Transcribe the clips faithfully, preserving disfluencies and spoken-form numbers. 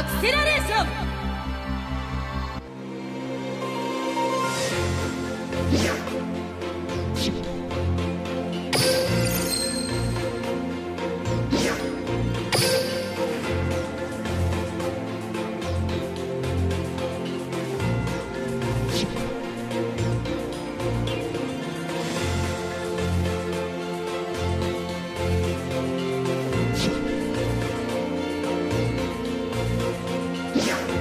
アクセラレーション。 Yeah.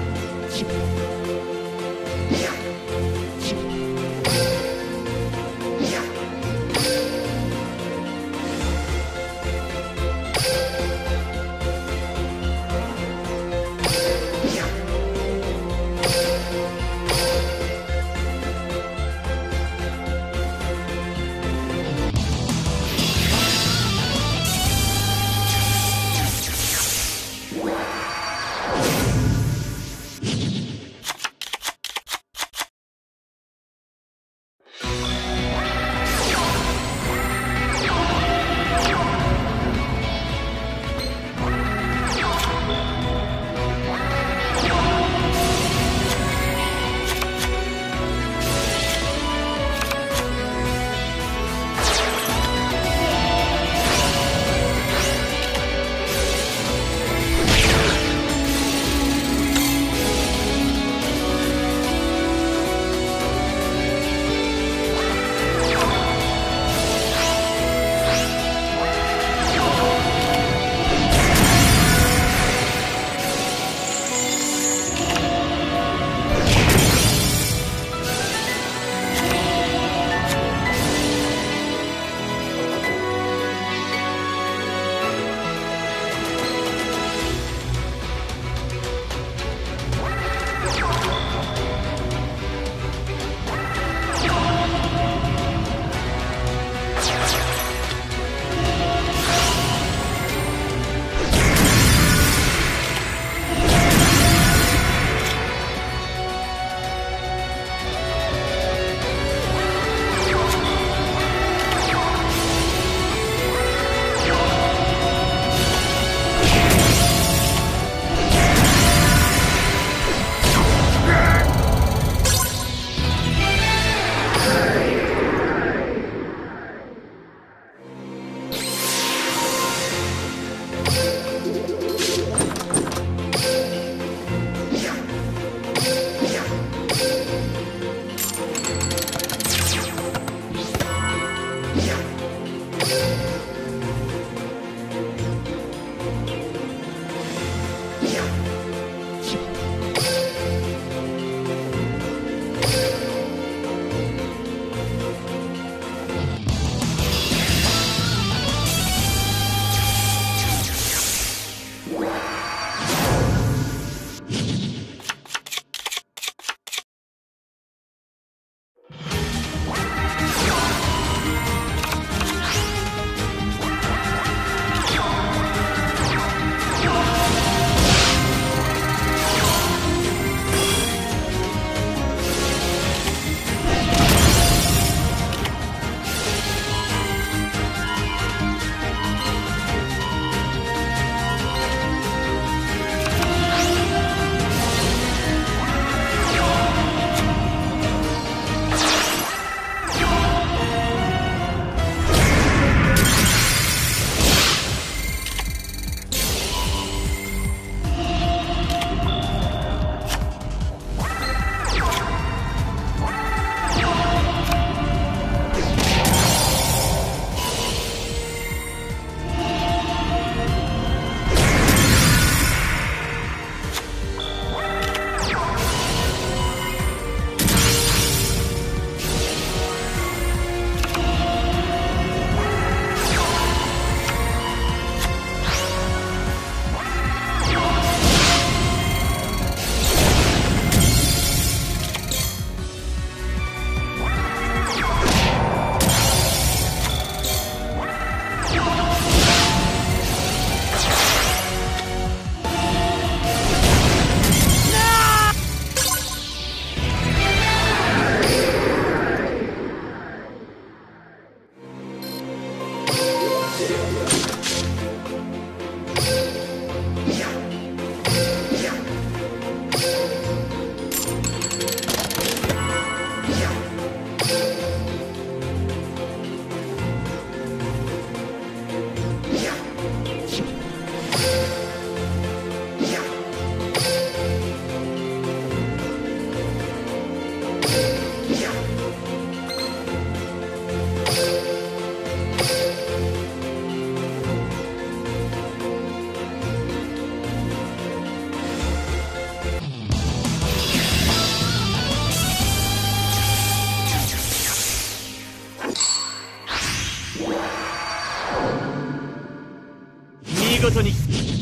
見事に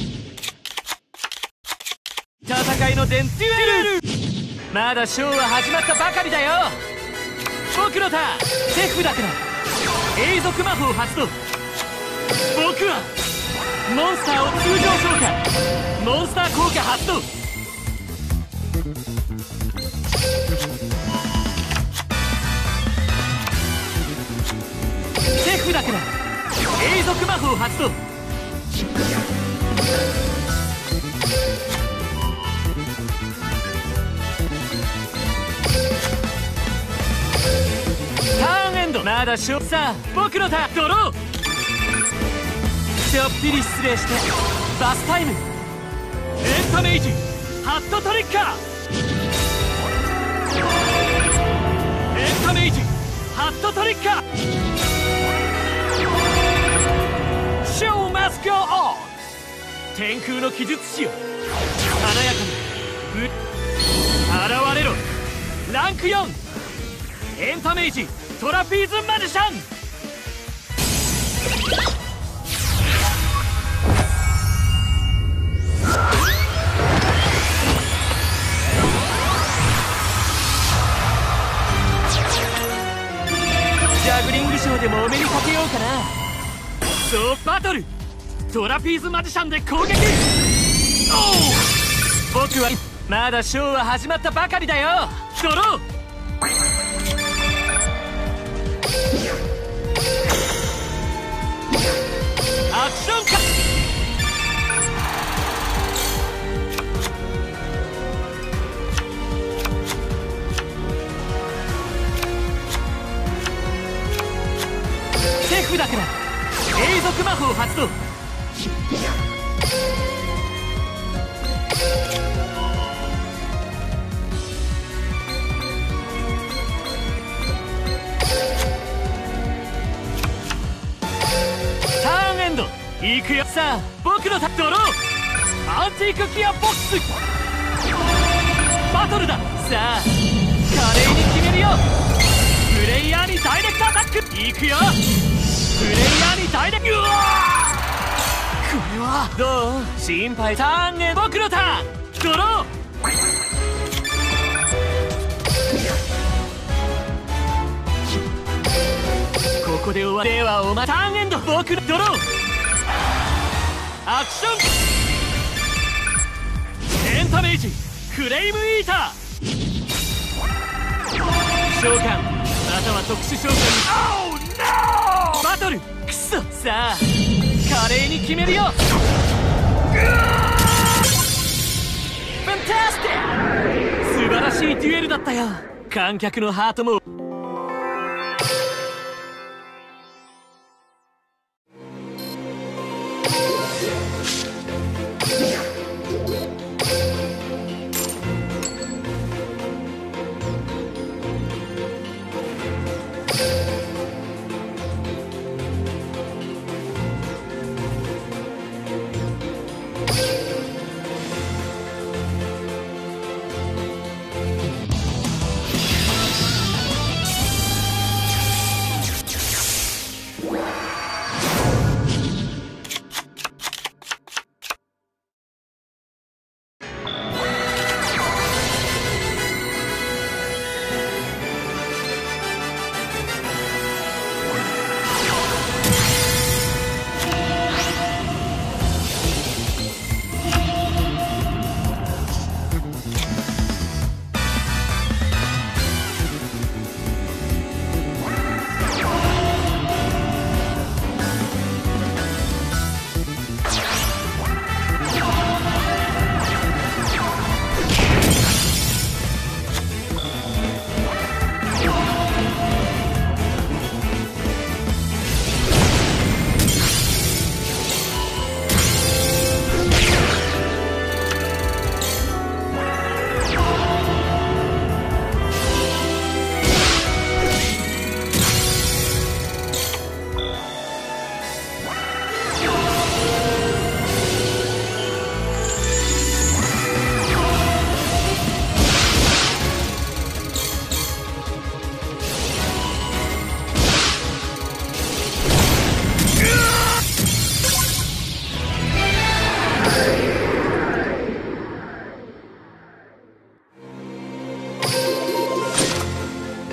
戦いの伝デュエル。まだショーは始まったばかりだよ。僕のターン、手札から永続魔法発動。僕はモンスターを通常召喚。モンスター効果発動。手札から永続魔法発動。ターンエンド。まだしょ。さあ僕のターン、ドロー。ちょっぴり失礼してバスタイム。エンタメイジハットトリッカー。エンタメイジハットトリッカー。ショーマスゴーオン。天空の記述師よ、華やかに現れろ。ランクよんエンタメイジトラピーズマジシャン。ジャグリングショーでもお目にかけようかな。そうバトルトラピーズマジシャンで攻撃。おお、僕はまだショーは始まったばかりだよ。ドロー。アクションか。手札から永続魔法発動。ターンエンドいくよ。さあ僕のタドロー。アンティークギアボックスバトルだ。さあ華麗に決めるよ。プレイヤーにダイレクトアタックいくよ。プレイヤーにダイレクト。うわこれはどう心配。ターンエンド僕のターン、ドロー。ここで終わり。ではお前ターンエンド僕のドロー。アクションエンタメージフレームイーター。召喚または特殊召喚。 Oh, no! バトルクソ。さあ華麗に決めるよ。ファンタスティック。素晴らしいデュエルだったよ。観客のハートも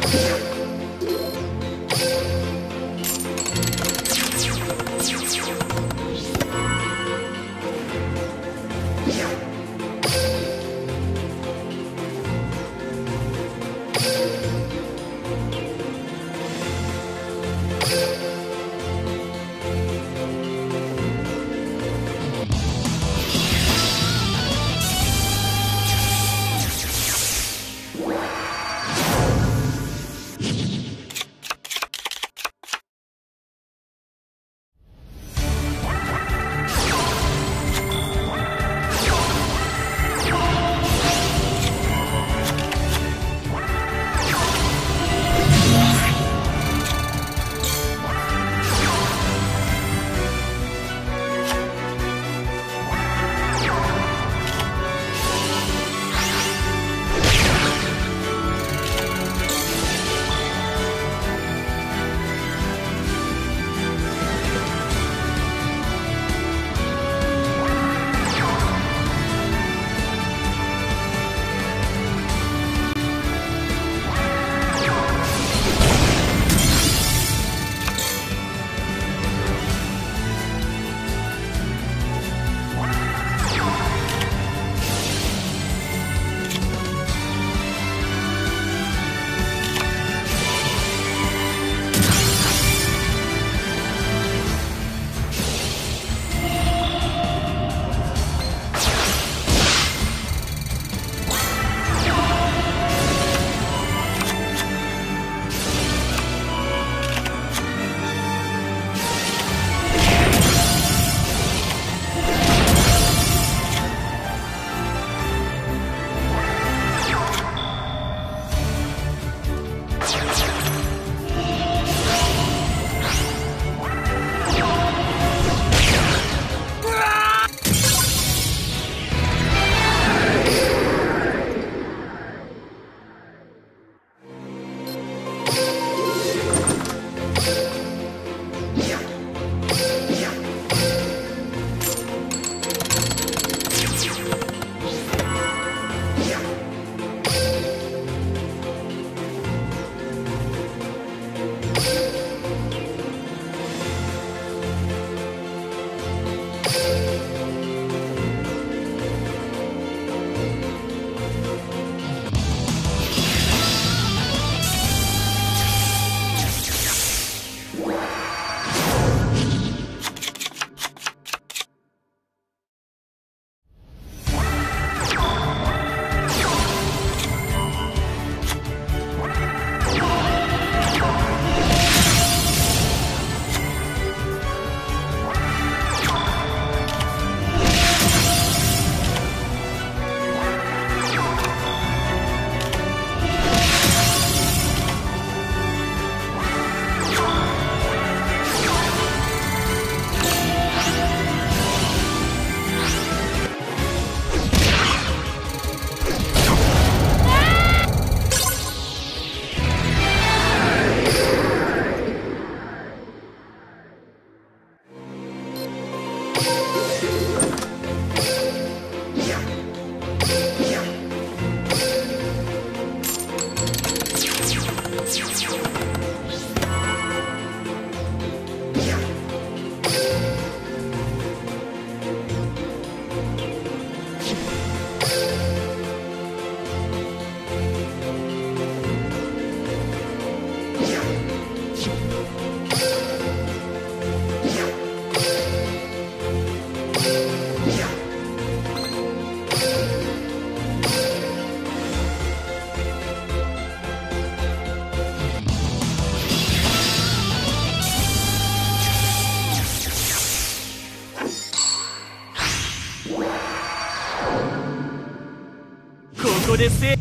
こでせ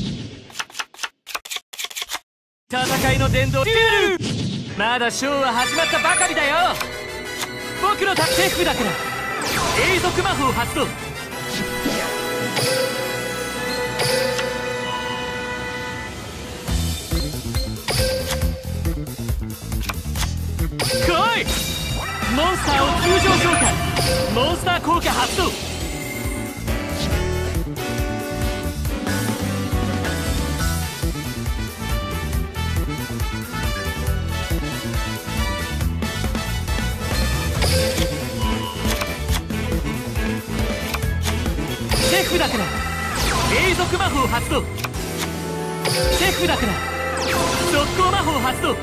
戦いの殿堂デュエル。まだショーは始まったばかりだよ。僕の手札から永続魔法発動。来い。モンスターを通常召喚。モンスター効果発動。 だから永続魔法発動。手札から速攻魔法発動。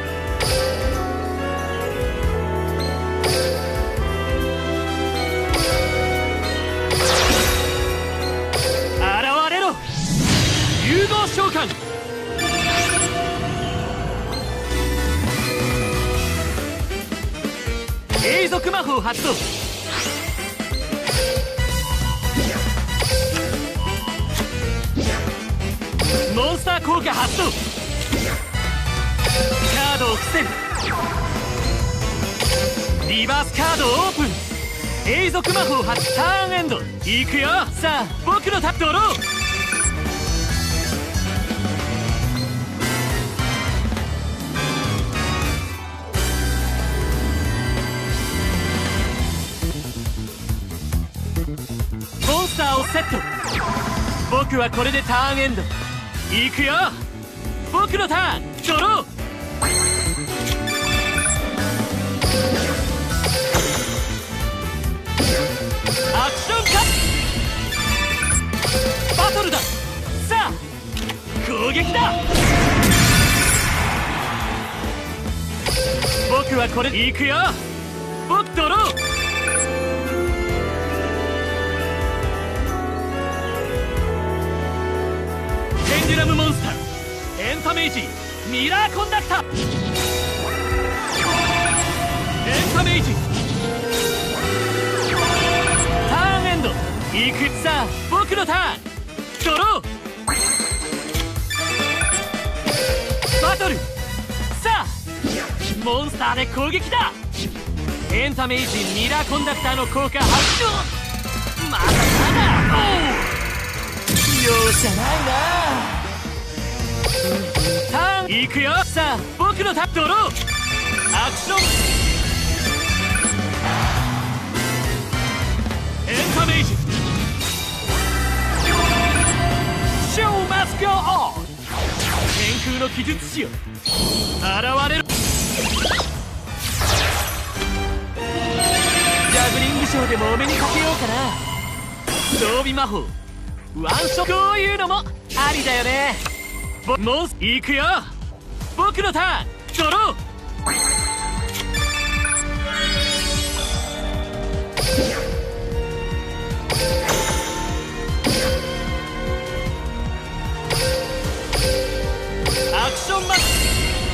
現れろ融合召喚。永続魔法発動。モンスター効果発動。カードを伏せる。リバースカードオープン。永続魔法発ターンエンド。いくよ。さあ僕のタップドロー。モンスターをセット。僕はこれでターンエンド。いくよ。僕のターンドロー。アクションカット。バトルだ。さあ攻撃だ。僕はこれいくよ。僕ドロー。ペンデュラムモンスターエンタメイジミラーコンダクター。エンタメイジターンエンド。いく。さあ僕のターンドロー。バトル。さあモンスターで攻撃だ。エンタメイジミラーコンダクターの効果発動。まだまだ。容赦ないな。ターンいくよ。さあ僕のタップドロー。アクションエンタメイジショーマスゴーオン。天空の記述師よ現れる。ジャグリングショーでもお目にかけようかな。装備魔法ワンショット。こういうのもありだよね。モンスいくよ。僕のターンドロー。アクションマッチ。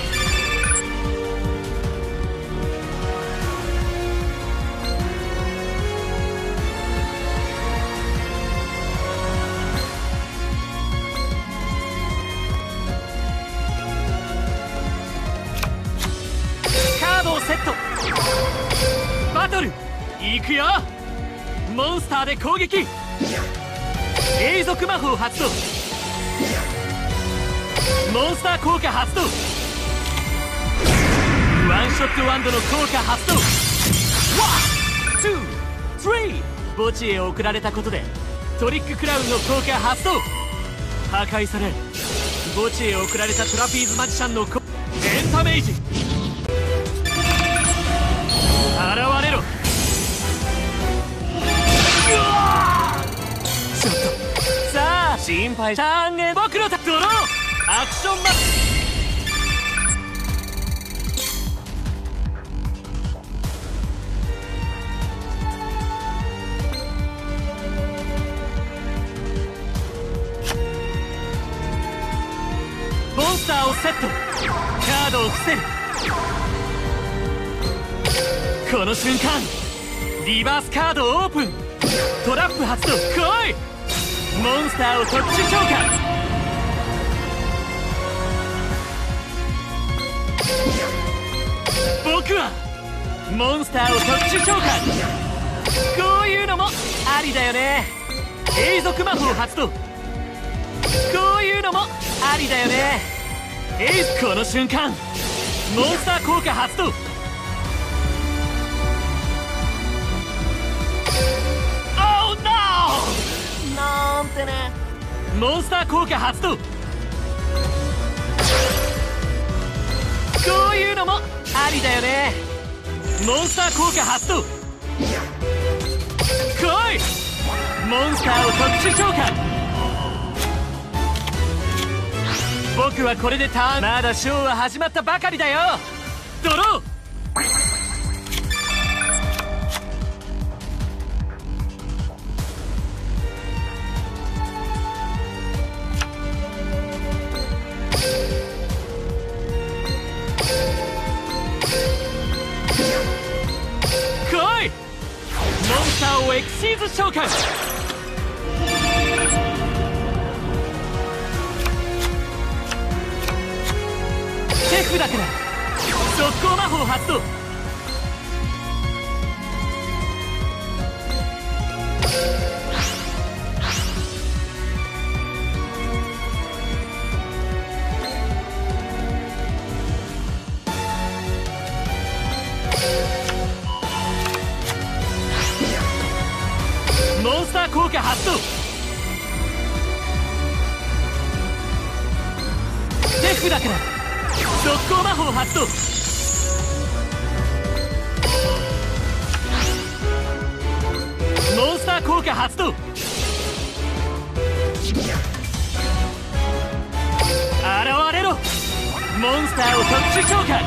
セット。バトルいくよ。モンスターで攻撃。永続魔法発動。モンスター効果発動。ワンショットワンドの効果発動。ワン、ツー、スリー。墓地へ送られたことでトリッククラウンの効果発動。破壊され墓地へ送られたトラピーズマジシャンの効エンタメイジ現れろ。ちょっとさあ心配ターンエンド。僕のタップドロー。アクションマッチ。モンスターをセット。カードを伏せる。この瞬間リバースカードオープン。トラップ発動。来い。モンスターを特殊召喚。僕はモンスターを特殊召喚。こういうのもありだよね。永続魔法発動。こういうのもありだよね。エイス。この瞬間モンスター効果発動。なんてね。モンスター効果発動。こういうのもありだよね。モンスター効果発動。来い。 モンスターを特殊召喚。僕はこれでターン。まだショーは始まったばかりだよ。ドロー。来い。モンスターをエクシーズ召喚。手札から速攻魔法発動。モンスター効果発動。手札から速攻魔法発動。モンスター効果発動。現れろ。モンスターを特殊召喚。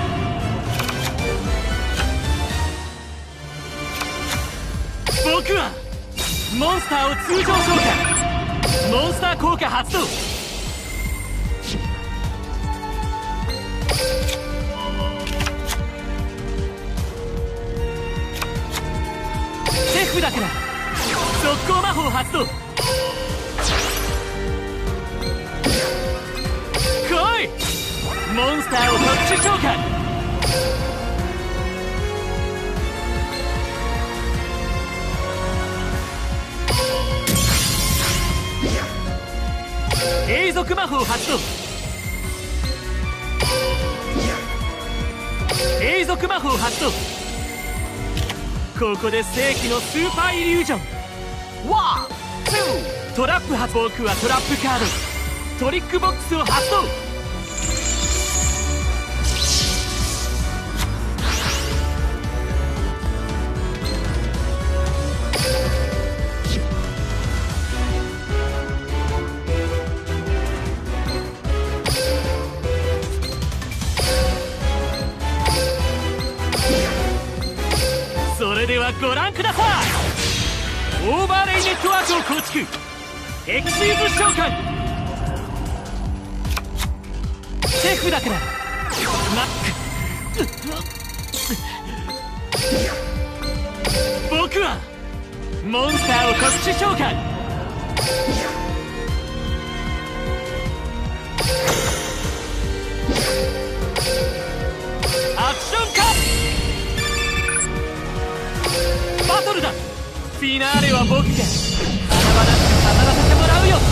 僕はモンスターを通常召喚。モンスター効果発動。手札から速攻魔法発動。来い。モンスターを特殊召喚。永続魔法発動。永続魔法発動。ここで正規のスーパーイリュージョン。ワン、ツー。トラップ発動。僕はトラップカードトリックボックスを発動。それではご覧ください。オーバーレイネットワークを構築。エクシーズ召喚。手札からマック。僕はモンスターを特殊召喚。アクションカット。バトルだ。フィナーレは僕が華々しく飾らせてもらうよ。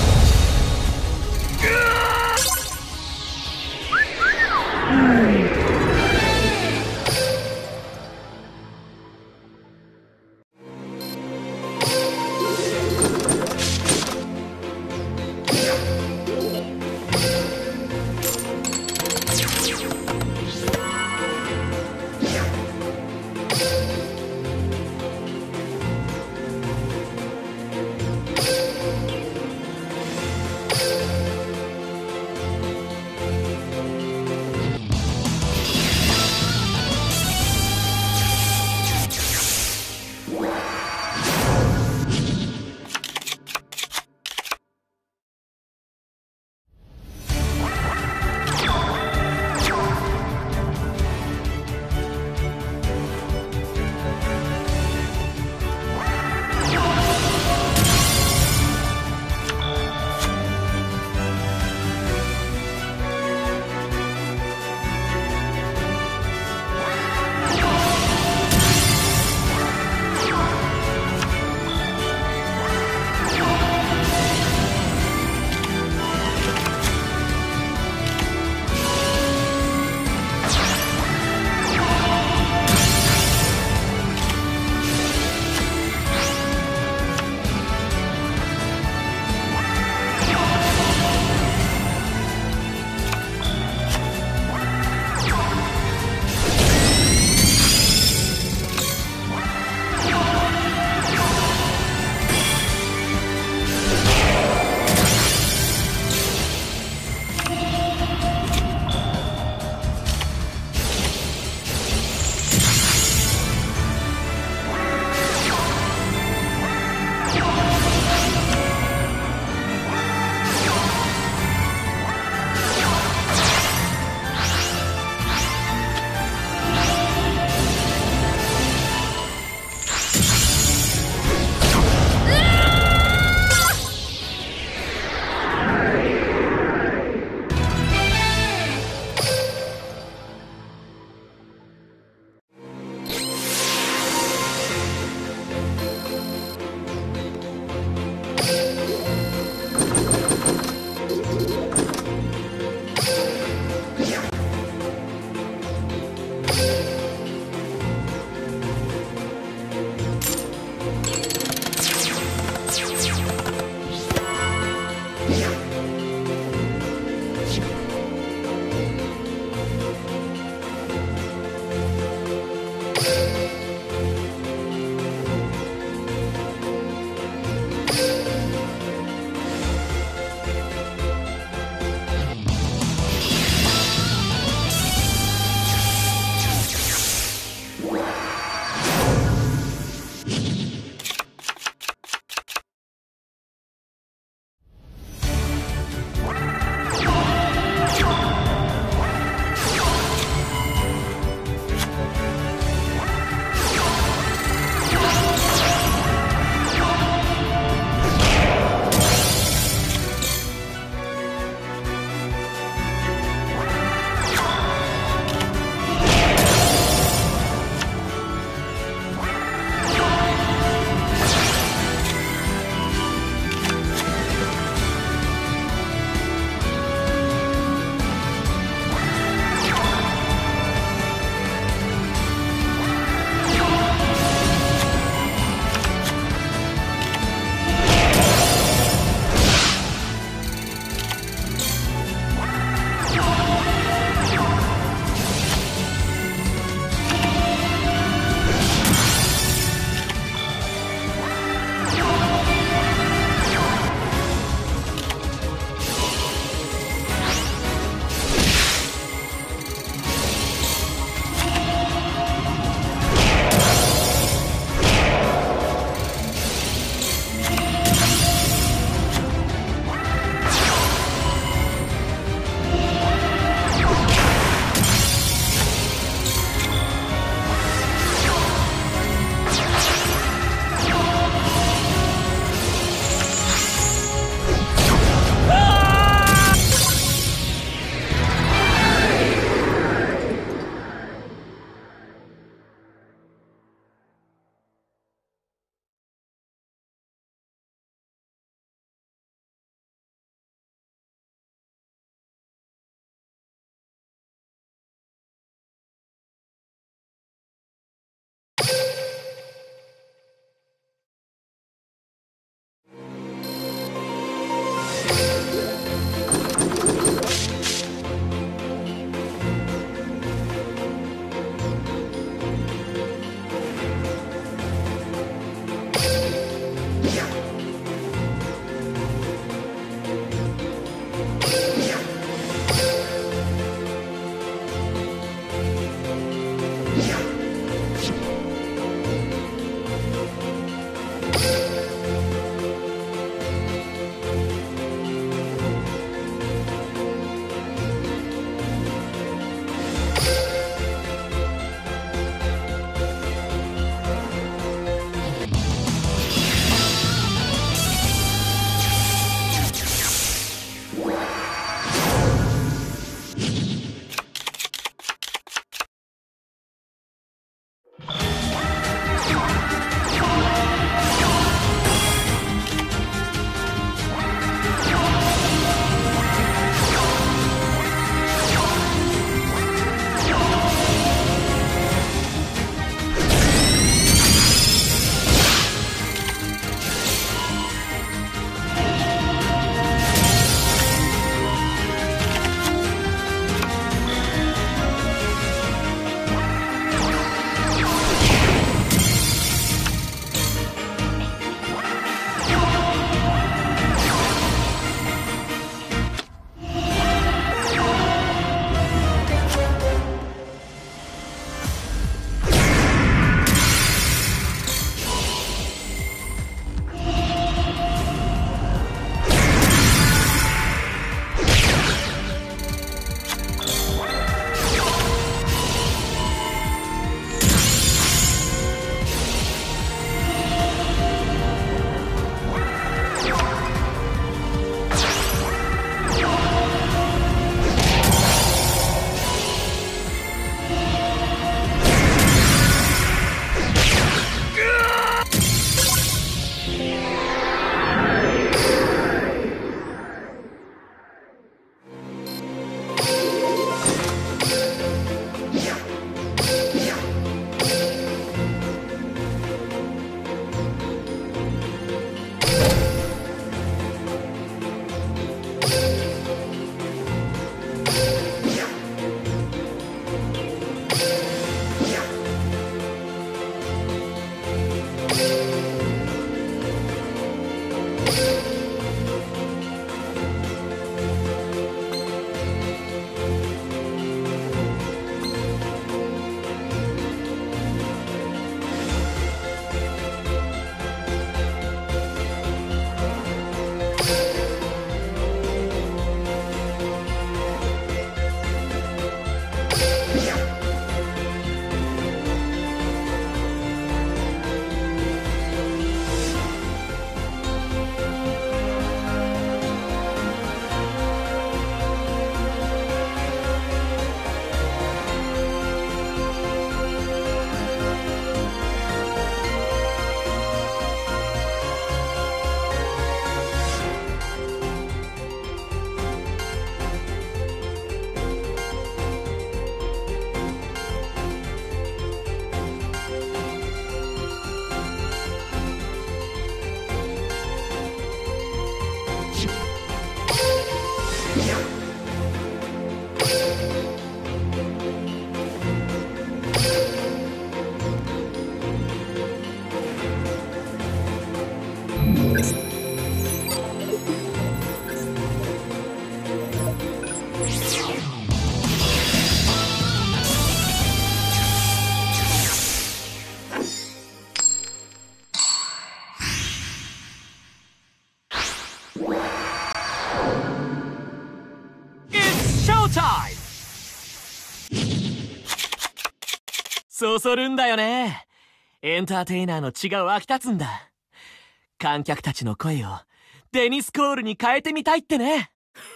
ョータイム。そそるんだよね。エンターテイナーの血が湧き立つんだ。観客たちの声をデニスコールに変えてみたいってね。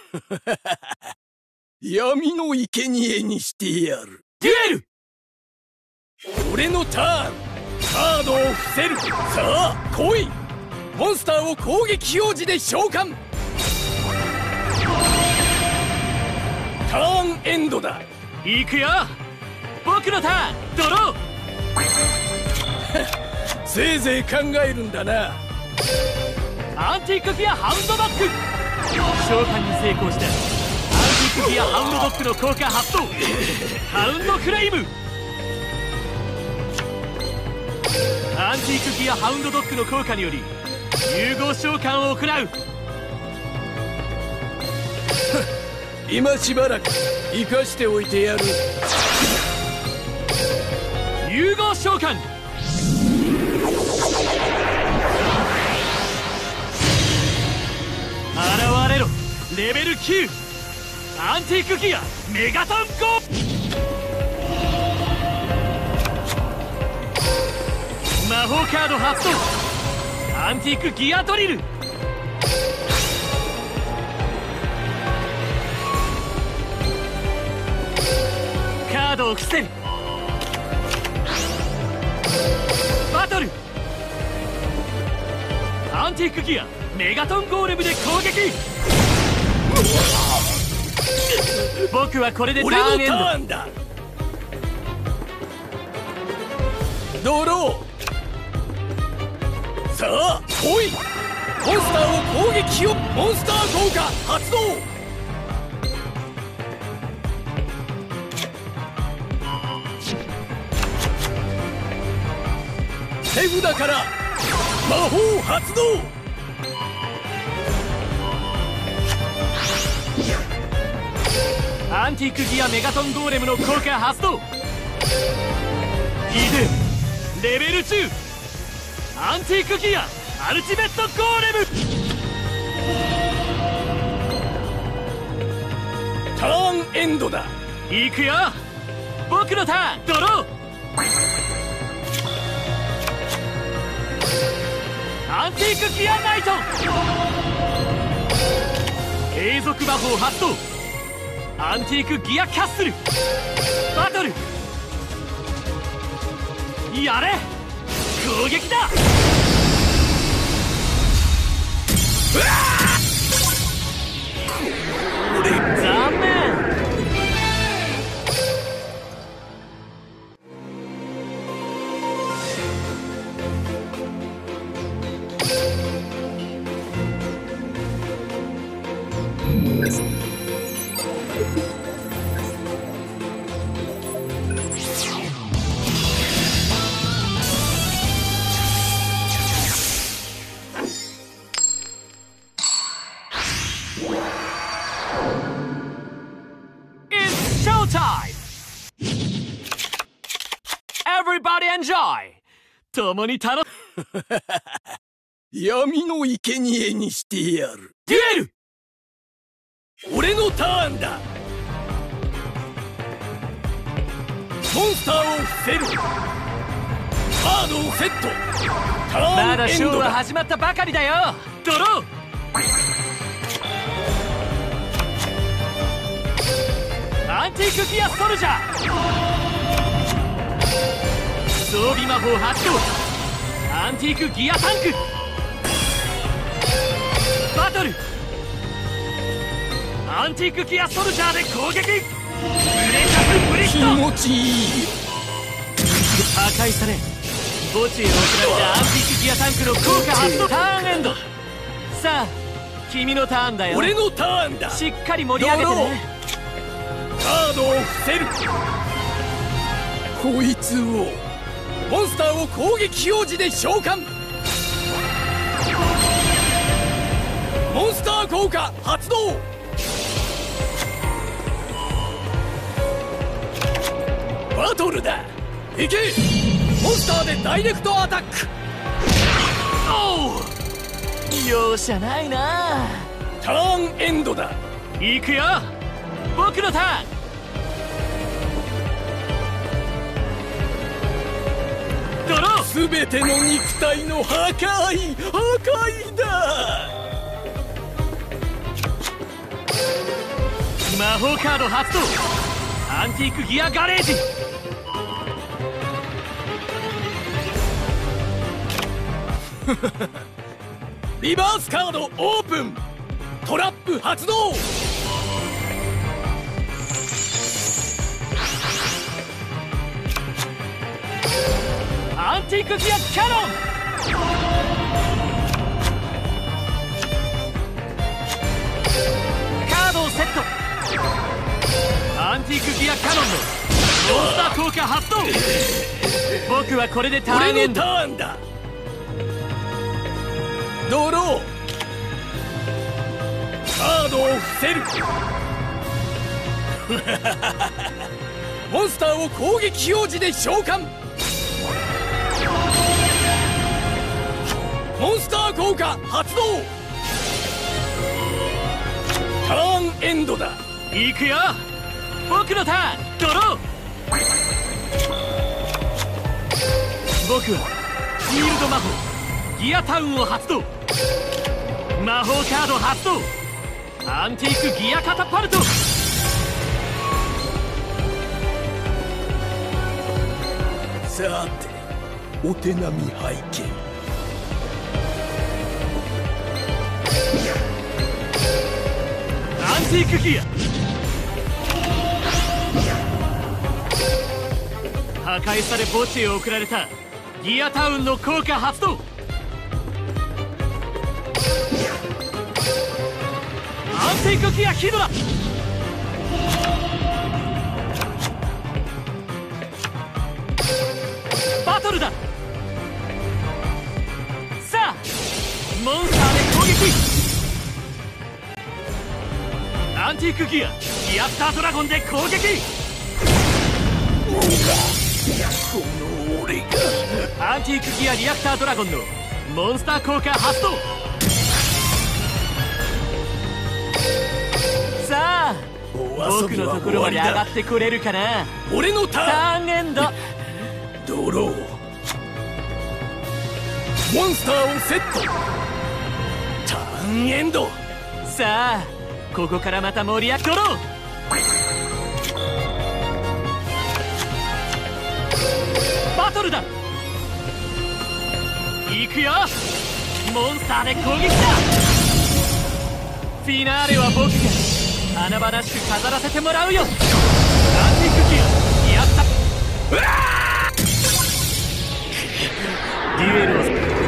闇の生贄にしてやる。 デュエル。 俺のターン。カードを伏せる。さあ来い。モンスターを攻撃表示で召喚。ターンエンドだ。 行くよ。僕のターン。ドロー。せいぜい考えるんだな。 アンティークギアハウンドドッグ。召喚に成功した。アンティークギアハウンドドッグの効果発動。ハウンドクレイム。アンティークギアハウンドドッグの効果により融合召喚を行う。 今しばらく生かしておいてやる。 融合召喚。現れろ。レベルきゅうアンティークギアメガトンゴー。魔法カード発動。アンティークギアドリル。カードを伏せる。バトル。アンティークギアメガトンゴーレムで攻撃。僕はこれでターンエンド。 俺のターンだ。ドロー。さあ来い。モンスターを攻撃を。モンスター効果発動。手札から魔法発動。 アンティークギアメガトンゴーレムの効果発動。ギデレベルじゅうアンティークギアアルティメットゴーレム。 ターンエンドだ。 行くよ。僕のターン。ドロー。アンティークギアナイト。永続魔法発動。アンティークギアキャッスル。バトル。やれ。攻撃だ。うわー残念。Everybody enjoy! 共に楽闇の生贄にしてやる。 デュエル。 俺のターンだ。モンスターを伏せる。カードをセット。ターンエンドだ。 まだショーは始まったばかりだよ。ドロー。アンティークギアソルジャー。装備魔法発動。アンティークギアタンク。バトル。アンティークギアソルジャーで攻撃。ブレイカスブリッ気ト。 持ちいい。 破壊され墓地へ送られたアンティークギアタンクの効果発動。ターンエンド。さあ君のターンだよ。 俺のターンだ。 しっかり盛り上げてね。 カードを伏せる。こいつをモンスターを攻撃表示で召喚。モンスター効果発動。バトルだ。行け。モンスターでダイレクトアタック。 おう容赦ないな。 ターンエンドだ。 行くよ。 僕のターン。ドロー。 すべての肉体の破壊破壊だ。 魔法カード発動。アンティークギアガレージ。 リバースカードオープン。トラップ発動。 アンティークギアキャノン。カードをセット。アンティークギアキャノンのモンスター効果発動。僕はこれでターンエンド。 俺のターンだ。ドロー。カードを伏せる。モンスターを攻撃表示で召喚。モンスター効果発動。ターンエンドだ。 行くよ。僕のターン。ドロー。僕はフィールド魔法ギアタウンを発動。魔法カード発動。アンティークギアカタパルト。 さてお手並み拝見。 アンティークギア。破壊され墓地へ送られたギアタウンの効果発動。アンティークギアヒドラ。バトルだ。さあモンスターで攻撃。アンティークギアギアスタードラゴンで攻撃。 この俺がアンティークギアリアクタードラゴンのモンスター効果発動。さあ僕のところまで上がってこれるかな。 俺のターン。 ターンエンド。 ドロー。モンスターをセット。ターンエンド。 さあここからまた盛り上がドロー。バトルだ。行くよ。モンスターで攻撃だ。フィナーレは僕が華々しく飾らせてもらうよ。アンティークギアギアスタ。うわーデュエルを。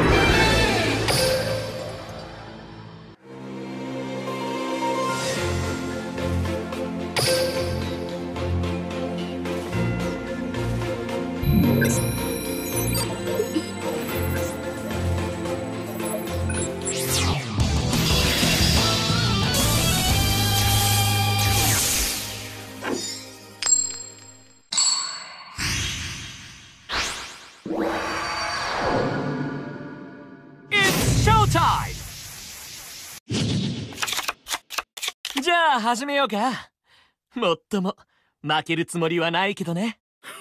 じゃあ始めようか。もっとも負けるつもりはないけどね。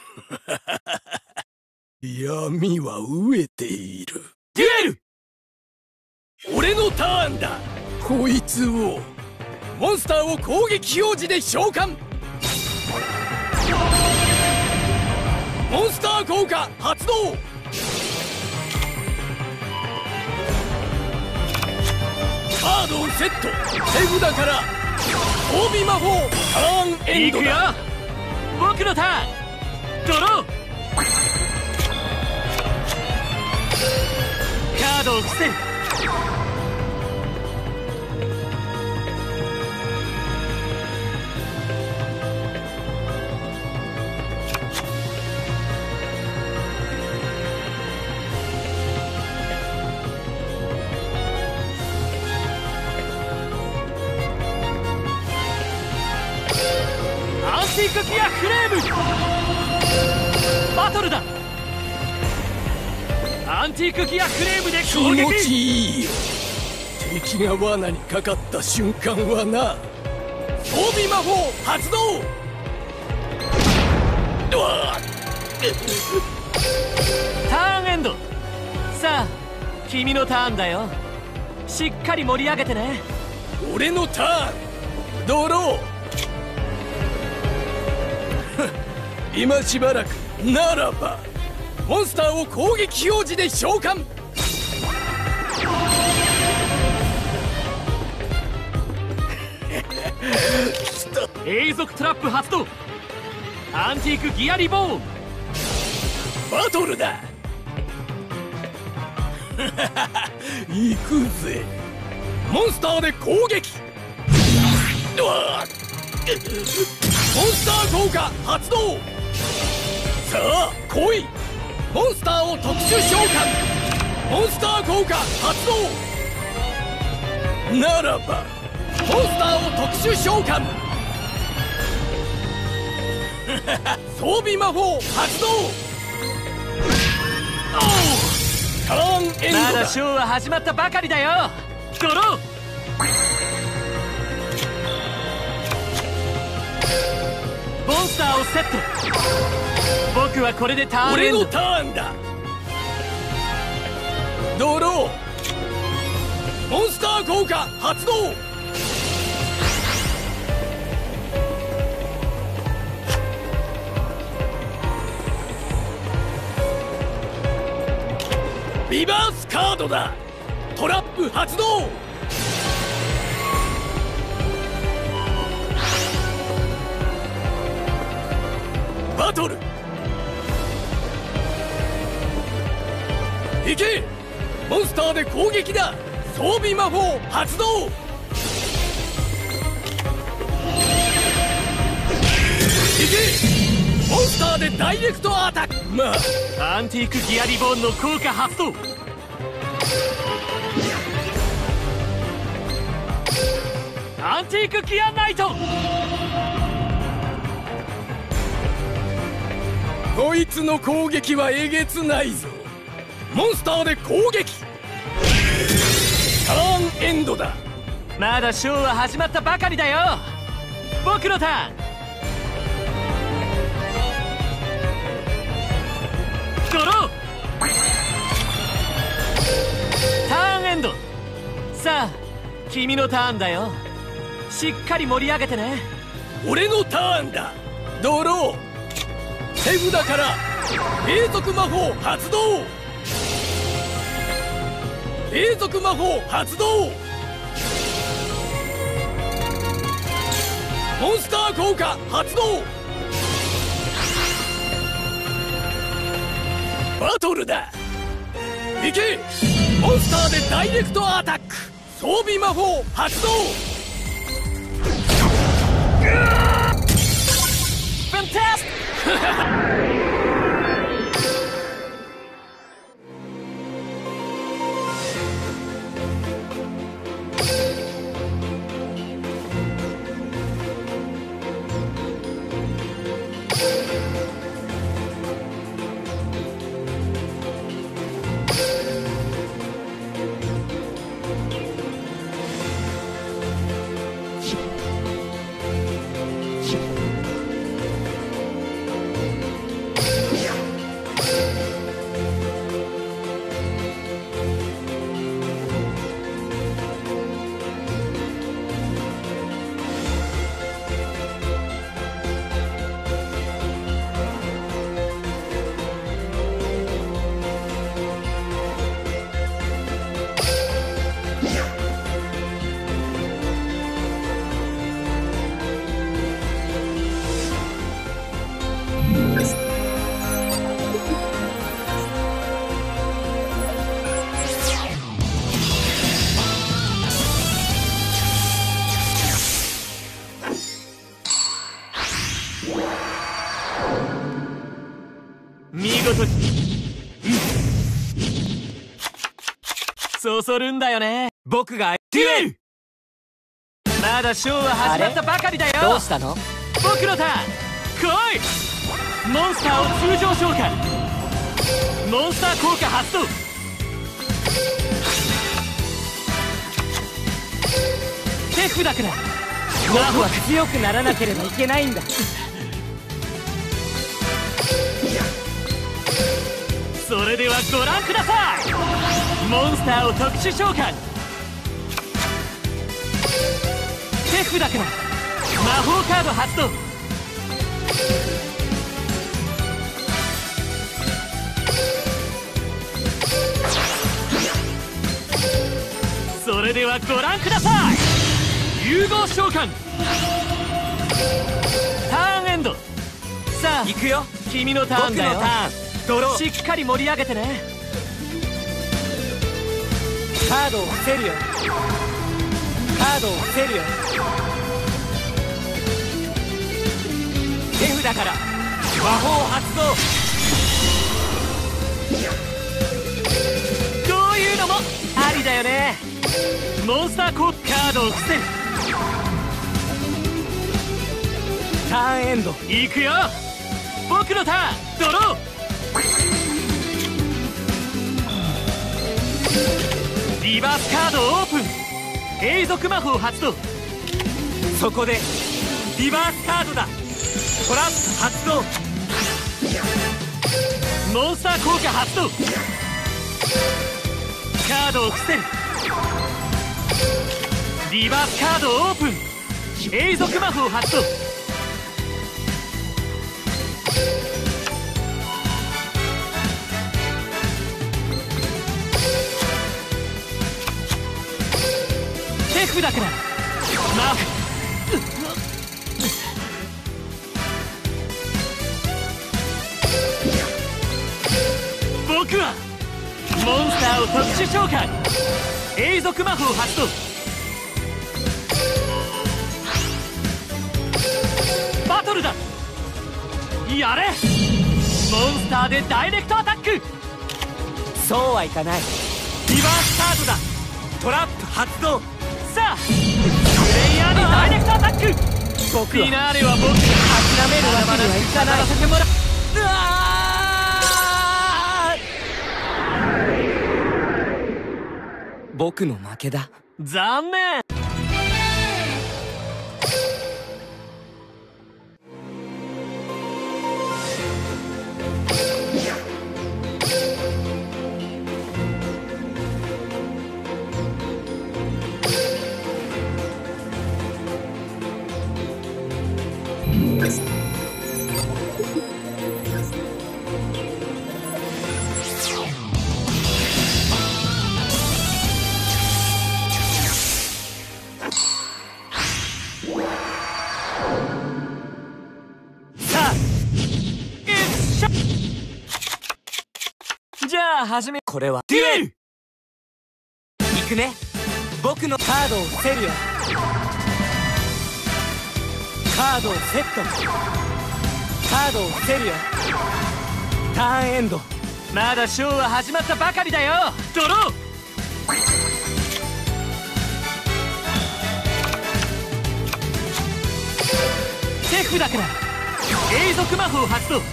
闇は飢えている。 デュエル。 俺のターンだ。こいつをモンスターを攻撃表示で召喚。モンスター効果発動。カードをセット。手札から帯魔法ターンエンドだ。 行くよ。僕のターン。ドロー。カードを伏せる。アンティークギアフレーム。バトルだ。アンティークギアフレームで攻撃。 気持ちいいよ。敵が罠にかかった瞬間はな、 装備魔法発動。うわターンエンド。さあ君のターンだよ。しっかり盛り上げてね。 俺のターンドロー今しばらくならばモンスターを攻撃表示で召喚。 永続トラップ発動。アンティークギアリボーン。 バトルだ行くぜ。モンスターで攻撃。うわモンスター効果発動。さあ来い。モンスターを特殊召喚。モンスター効果発動。ならばモンスターを特殊召喚。装備魔法発動。ターンエンドだ。 まだショーは始まったばかりだよ。ドロー。モンスターをセット。僕はこれでターンエンド。 俺のターンだ。ドロー。モンスター効果発動。リバースカードだ。トラップ発動。バトル行け。モンスターで攻撃だ。装備魔法発動。行け。モンスターでダイレクトアタック。まあアンティークギアリボーンの効果発動。アンティークギアナイト。 こいつの攻撃はえげつないぞ。モンスターで攻撃。ターンエンドだ。 まだショーは始まったばかりだよ。僕のターンドロー。ターンエンド。さあ君のターンだよ。しっかり盛り上げてね。 俺のターンだ。ドロー。手札から永続魔法発動。永続魔法発動。モンスター効果発動。バトルだ。行け。モンスターでダイレクトアタック。装備魔法発動。 ファンタスティック。見事に、そそるんだよね。僕がデュエル。まだショーは始まったばかりだよ。 どうしたの？ 僕のターン来い。モンスターを通常召喚。モンスター効果発動。手札から僕は強くならなければいけないんだ。 それではご覧ください。モンスターを特殊召喚。手札から魔法カード発動。それではご覧ください。融合召喚。ターンエンド。さあ行くよ。 君のターンだよ。 僕のターン。ドロー。 しっかり盛り上げてね。 カードを伏せるよ。カードを伏せるよ。手札から魔法発動。 こういうのもありだよね。モンスターコードカードを伏せる。 ターンエンド。 いくよ。僕のターン。ドロー。リバースカードオープン。永続魔法発動。 そこでリバースカードだ。トラップ発動。 モンスター効果発動。カードを伏せる。リバースカードオープン。永続魔法発動。手札からマーク。僕はモンスターを特殊召喚。永続魔法発動。バトルだ。やれ。モンスターでダイレクトアタック。 そうはいかない。リバースカードだ。トラップ発動。 さあプレイヤーにダイレクトアタック。 僕はフィナーレは僕が諦めるわけにはいかない。 させてもらう。 うわー、僕の負けだ。 残念。じゃあ始め。 これはデュエル。 行くね。僕のカードを伏せるよ。カードをセット。カードを伏せるよ。ターンエンド。 まだショーは始まったばかりだよ。ドロー。手札から永続魔法発動。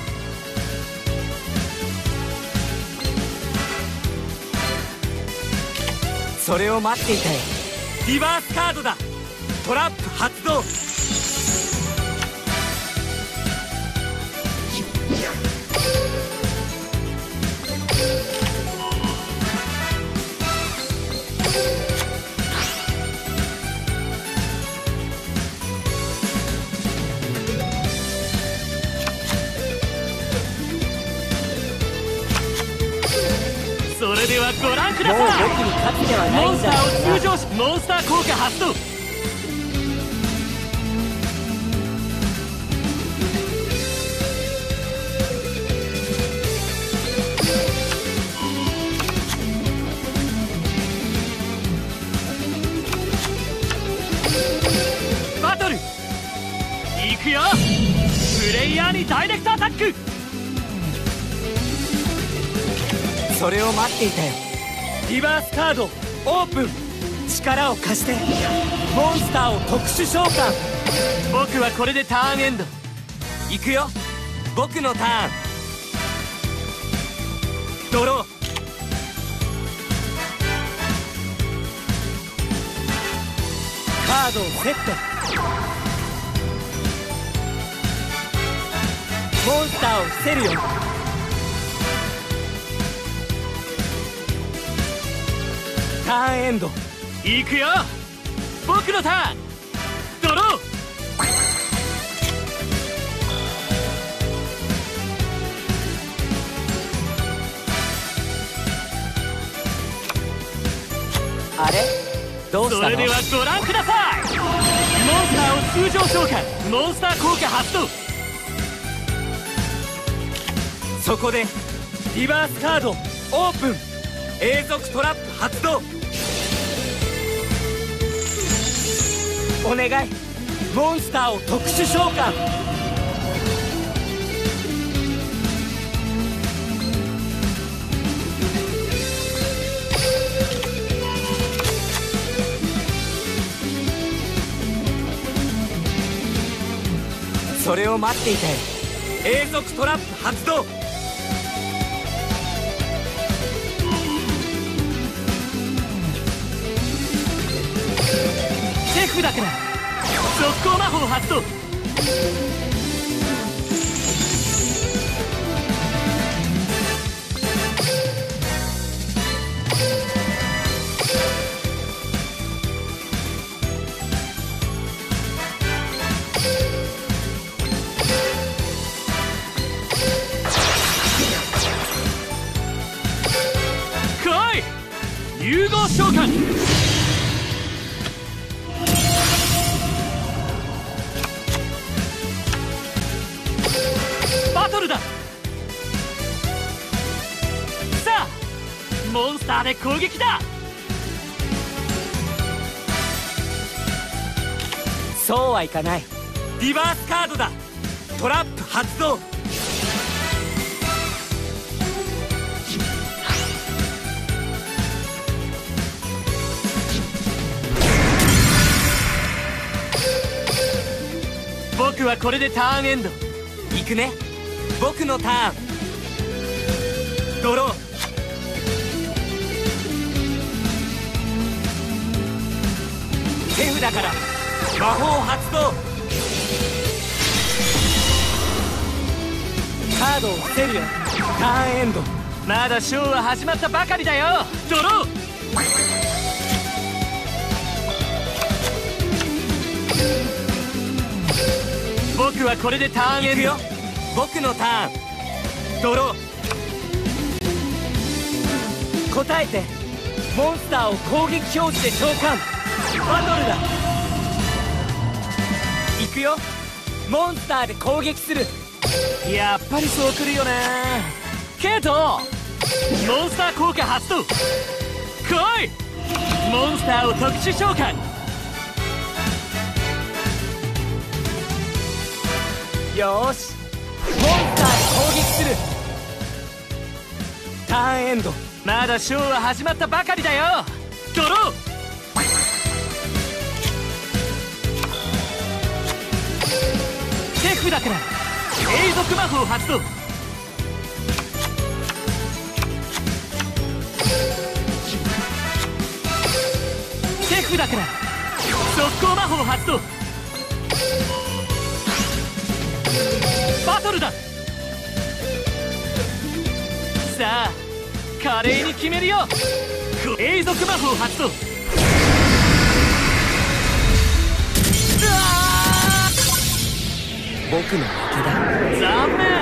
それを待っていたよ。リバースカードだ。トラップ発動。 それではご覧くだもう僕さに勝つではいないモンんだスターをよ通常しモンスター効果発動。バトルいくよ。プレイヤーにダイレクトアタック。 それを待っていたよ。リバースカードオープン。力を貸して。モンスターを特殊召喚。 僕はこれでターンエンド。 行くよ。僕のターン。ドロー。カードをセット。 モンスターを伏せるよ。ターンエンド。 行くよ。僕のターン。ドロー。 あれどうしたの？ それではご覧ください。モンスターを通常召喚。モンスター効果発動。 そこでリバースカードオープン。永続トラップ発動。お願い、モンスターを特殊召喚。それを待っていたよ。永続トラップ発動。 手札から速攻魔法発動。融合召喚。バトルだ。さあモンスターで攻撃だ。 そうはいかない。リバースカードだ。トラップ発動。 僕はこれでターンエンド。 行くね。僕のターン。ドロー。手札から魔法発動。カードを伏せるよ。ターンエンド。 まだショーは始まったばかりだよ。ドロー。僕はこれでターンエンド。 よ。僕のターン。ドロー。答えて。モンスターを攻撃表示で召喚。バトルだ。行くよ。モンスターで攻撃する。 やっぱりそうくるよな。ケイト、モンスター効果発動。来い。モンスターを特殊召喚。 よーし、モンスターで攻撃する。ターンエンド。 まだショーは始まったばかりだよ。ドロー。手札から永続魔法発動。手札から速攻魔法発動。バトルだ。さあ華麗に決めるよ。永続魔法発動。 僕の負けだ。 残念。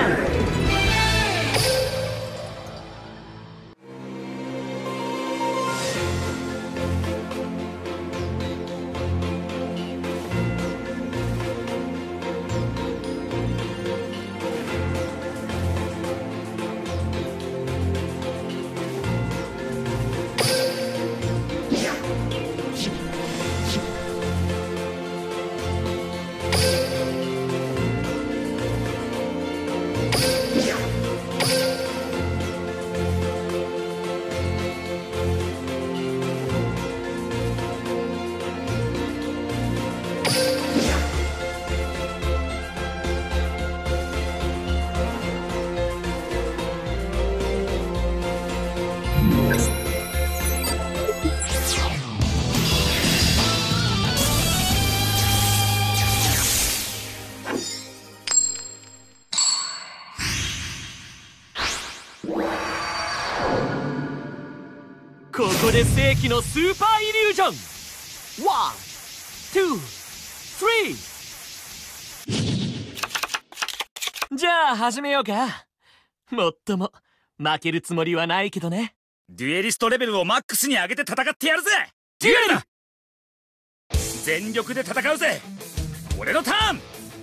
こで世紀のスーパーイリュージョン。ワン、ツー、スリー。じゃあ始めようか。もっとも負けるつもりはないけどね。 デュエリストレベルをマックスに上げて戦ってやるぜ。デュエルだ。全力で戦うぜ。俺のター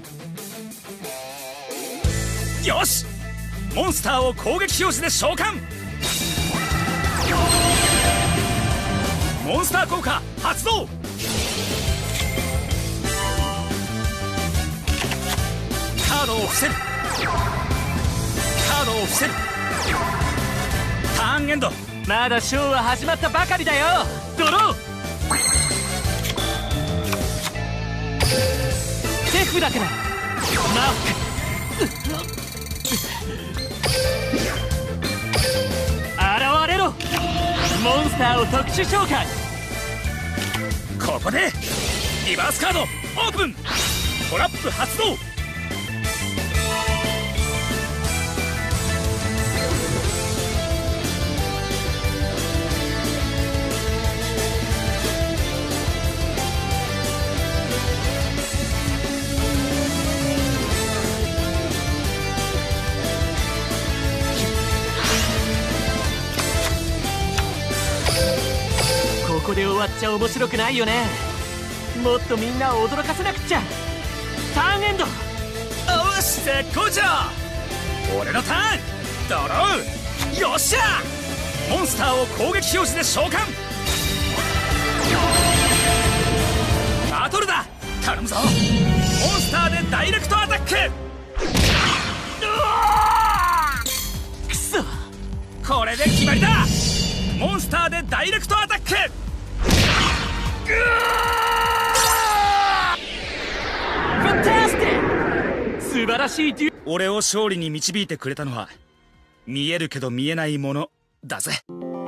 ン。よし、モンスターを攻撃表示で召喚。モンスター効果発動。カードを伏せる。カードを伏せる。ターンエンド。 まだショーは始まったばかりだよ。ドロー。手札からマーク。現れろ。モンスターを特殊召喚。 ここでリバースカードオープン。トラップ発動。 ここで終わっちゃ面白くないよね。もっとみんなを驚かせなくっちゃ。ターンエンド。 よし、絶好調。俺のターン。ドロー。よっしゃ。モンスターを攻撃表示で召喚。バトルだ。頼むぞ。モンスターでダイレクトアタック。 くそ、 これで決まりだ。モンスターでダイレクトアタック。 ファンタスティック。素晴らしいデュ。 俺を勝利に導いてくれたのは見えるけど見えないものだぜ。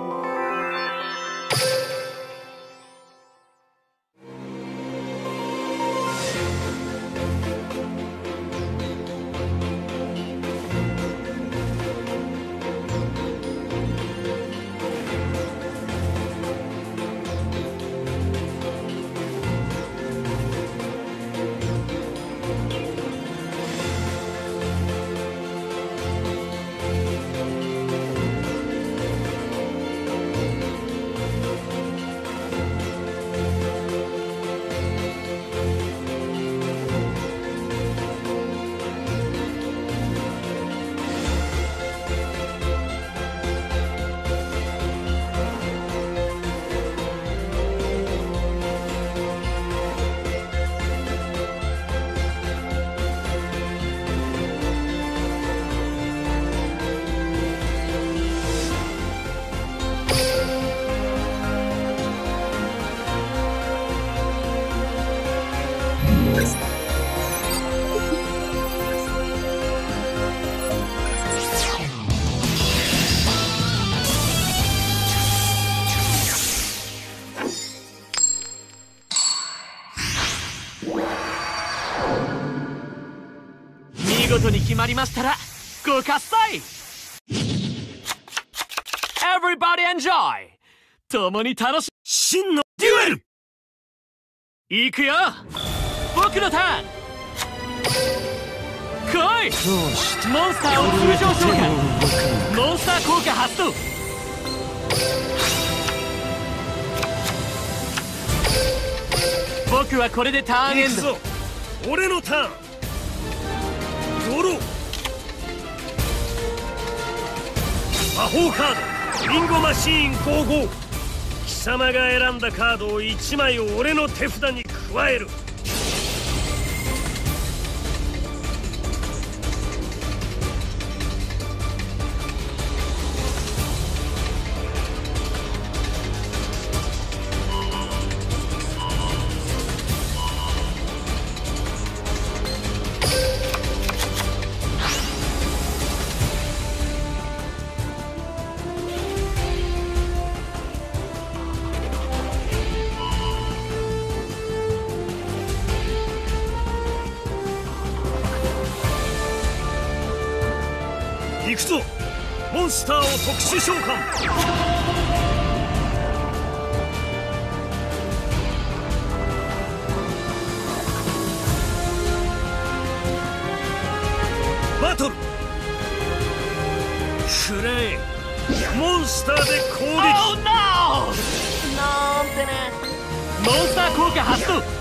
見事に決まりましたらご喝采。 Everybody enjoy。 共に楽しい真のデュエル。 いくよ。僕のターン。来い。モンスターを通常召喚。モンスター効果発動。僕はこれでターンエンド。 俺のターン。ドロー。魔法カードリンゴマシーンごじゅうご。貴様が選んだカードをいちまいを俺の手札に加える。行くぞ。モンスターを特殊召喚。 バトル。くらえ。モンスターで攻撃。 Oh no! なんてね。モンスター効果発動。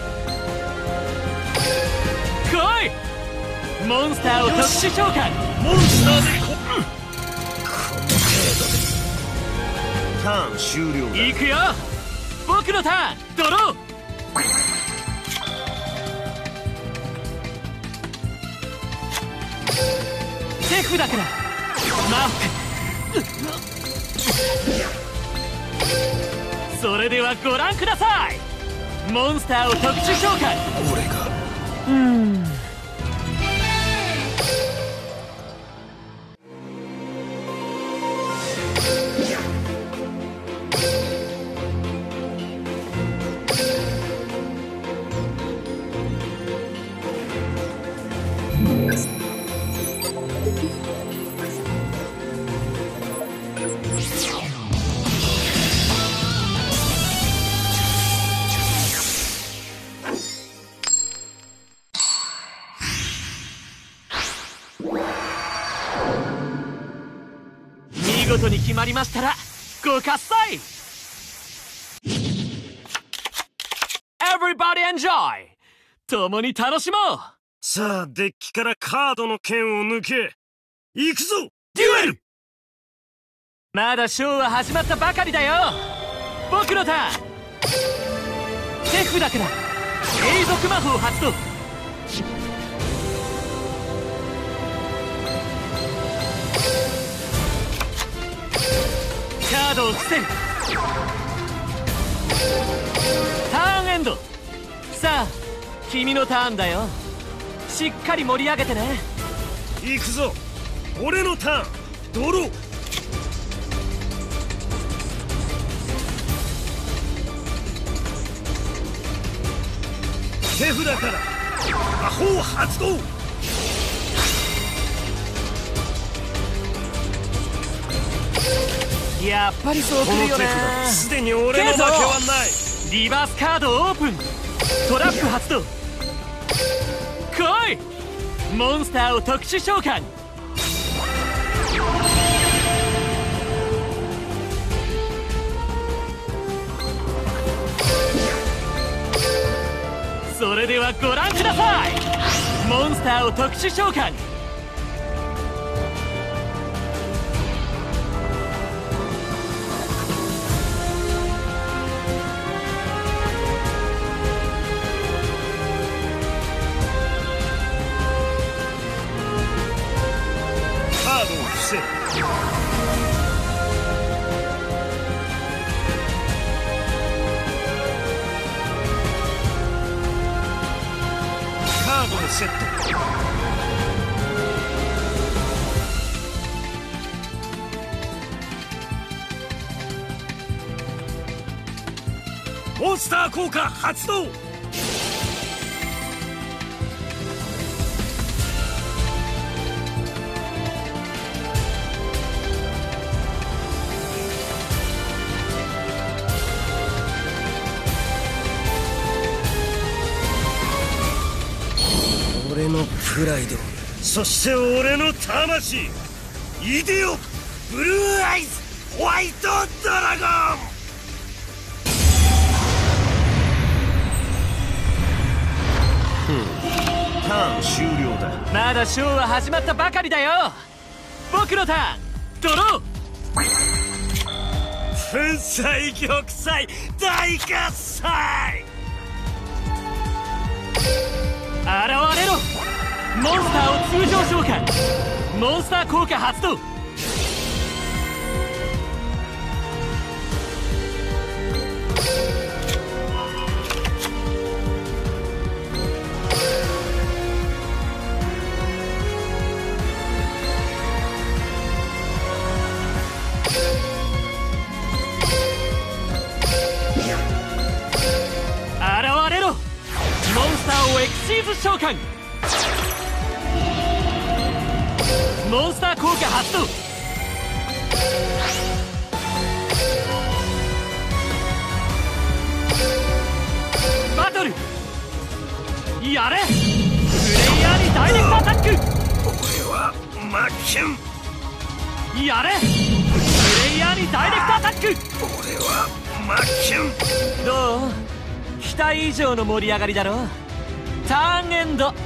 来い。モンスターを特殊召喚。 モンスターでこ、うん、この程度でターン終了だ。 いくよ。僕のターン。ドロー。手札からマーク。それではご覧ください。モンスターを特殊召喚。 俺がうん見事に決まりましたらご喝采。 Everybody enjoy。 共に楽しもう。 さあデッキからカードの剣を抜け。行くぞデュエル。 まだショーは始まったばかりだよ。僕のターン。手札から永続魔法発動。カードを伏せる。ターンエンド。さあ君のターンだよ。しっかり盛り上げてね。 行くぞ俺のターン。ドロー。手札から魔法発動。 やっぱりそうくるよね。 すでに俺の負けはない。 リバースカードオープン。トラップ発動。来い。モンスターを特殊召喚。それではご覧ください。モンスターを特殊召喚。 カードを伏せる。カードをセット。モンスター効果発動。俺のプライド、そして俺の魂。イデオブルーアイズホワイトドラゴン。ターン終了だ。 まだショーは始まったばかりだよ。僕のターン。ドロー。 粉砕玉砕大喝采。 現れろ。モンスターを通常召喚。モンスター効果発動。現れろ。モンスターをエクシーズ召喚。モンスター効果発動。バトルやれ。プレイヤーにダイレクトアタック。 俺はやれ。プレイヤーにダイレクトアタック。 俺は負けん。 どう？期待以上の盛り上がりだろ。ターンエンド。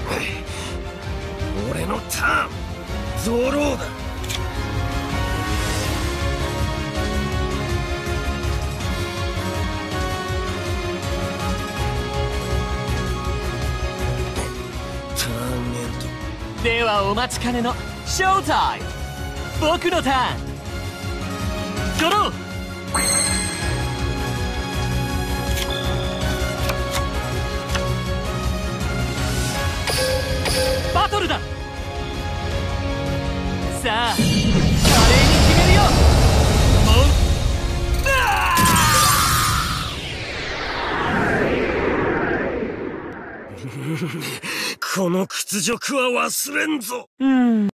俺のターンゾローだ。ターンエンドではお待ちかねのショータイム。僕のターン。ドロー。バトルだ。さあ華麗に決めるよ。モンこの屈辱は忘れんぞ。 うん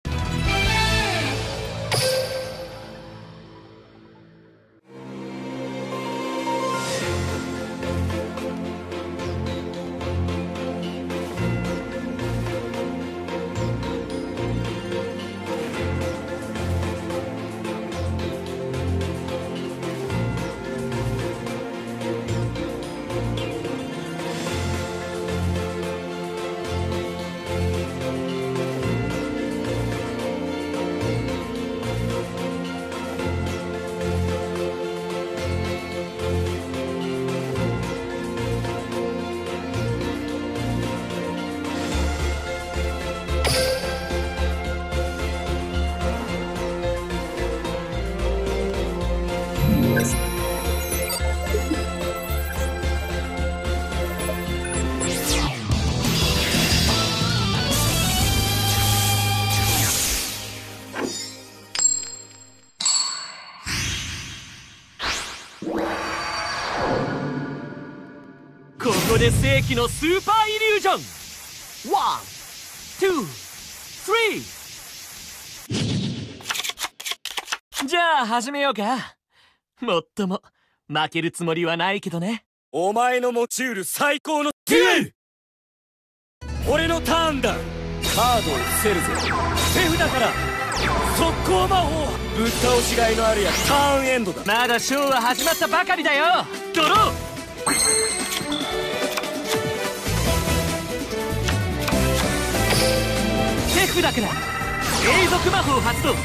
ここで世紀のスーパーイリュージョン。ワン、ツー、スリー。じゃあ始めようか。もっとも負けるつもりはないけどね。 お前の持ちうる最高のデュエル。俺のターンだ。カードを伏せるぜ。手札から速攻魔法。ぶっ倒しがいのあるやターンエンドだ。 まだショーは始まったばかりだよ。ドロー。手札から永続魔法発動。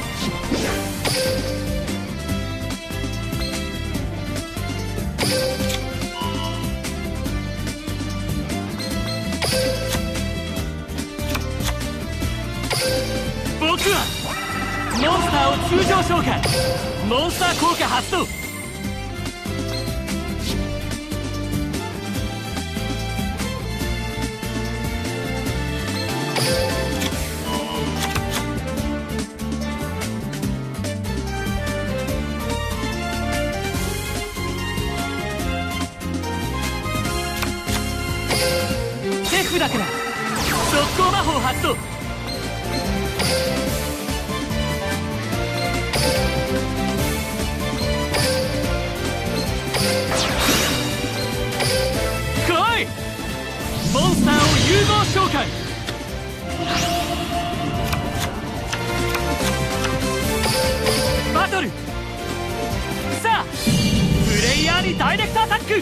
僕はモンスターを通常召喚。モンスター効果発動。手札から速攻魔法発動。来い。モンスターを融合召喚。バトル。さあプレイヤーにダイレクトアタック。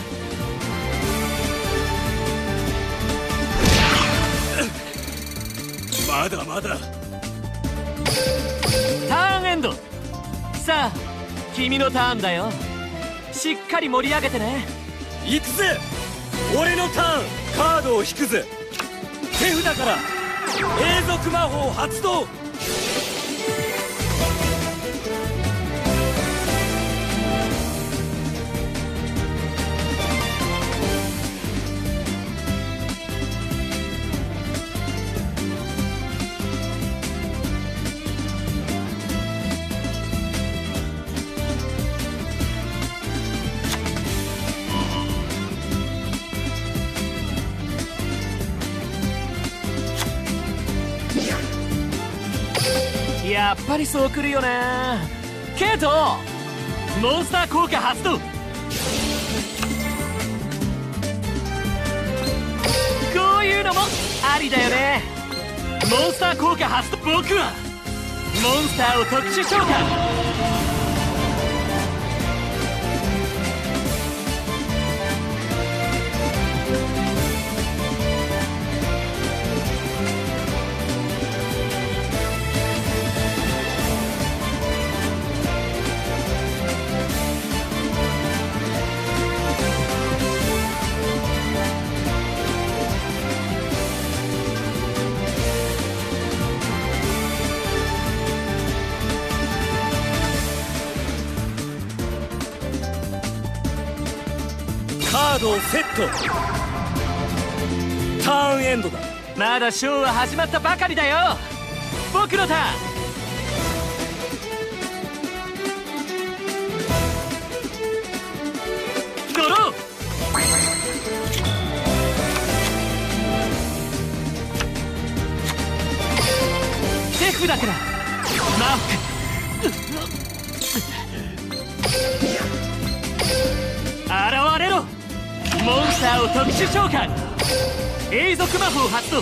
まだまだ。 ターンエンド。さあ君のターンだよ。しっかり盛り上げてね。 行くぜ。俺のターン。カードを引くぜ。手札から永続魔法発動。 やっぱりそうくるよな。ケイト、モンスター効果発動。こういうのもありだよね。モンスター効果発動。僕はモンスターを特殊召喚。 カードをセット。ターンエンドだ。 まだショーは始まったばかりだよ。僕のターン。ドロー。手札からマーク。現れろ。モンスターを特殊召喚。永続魔法発動。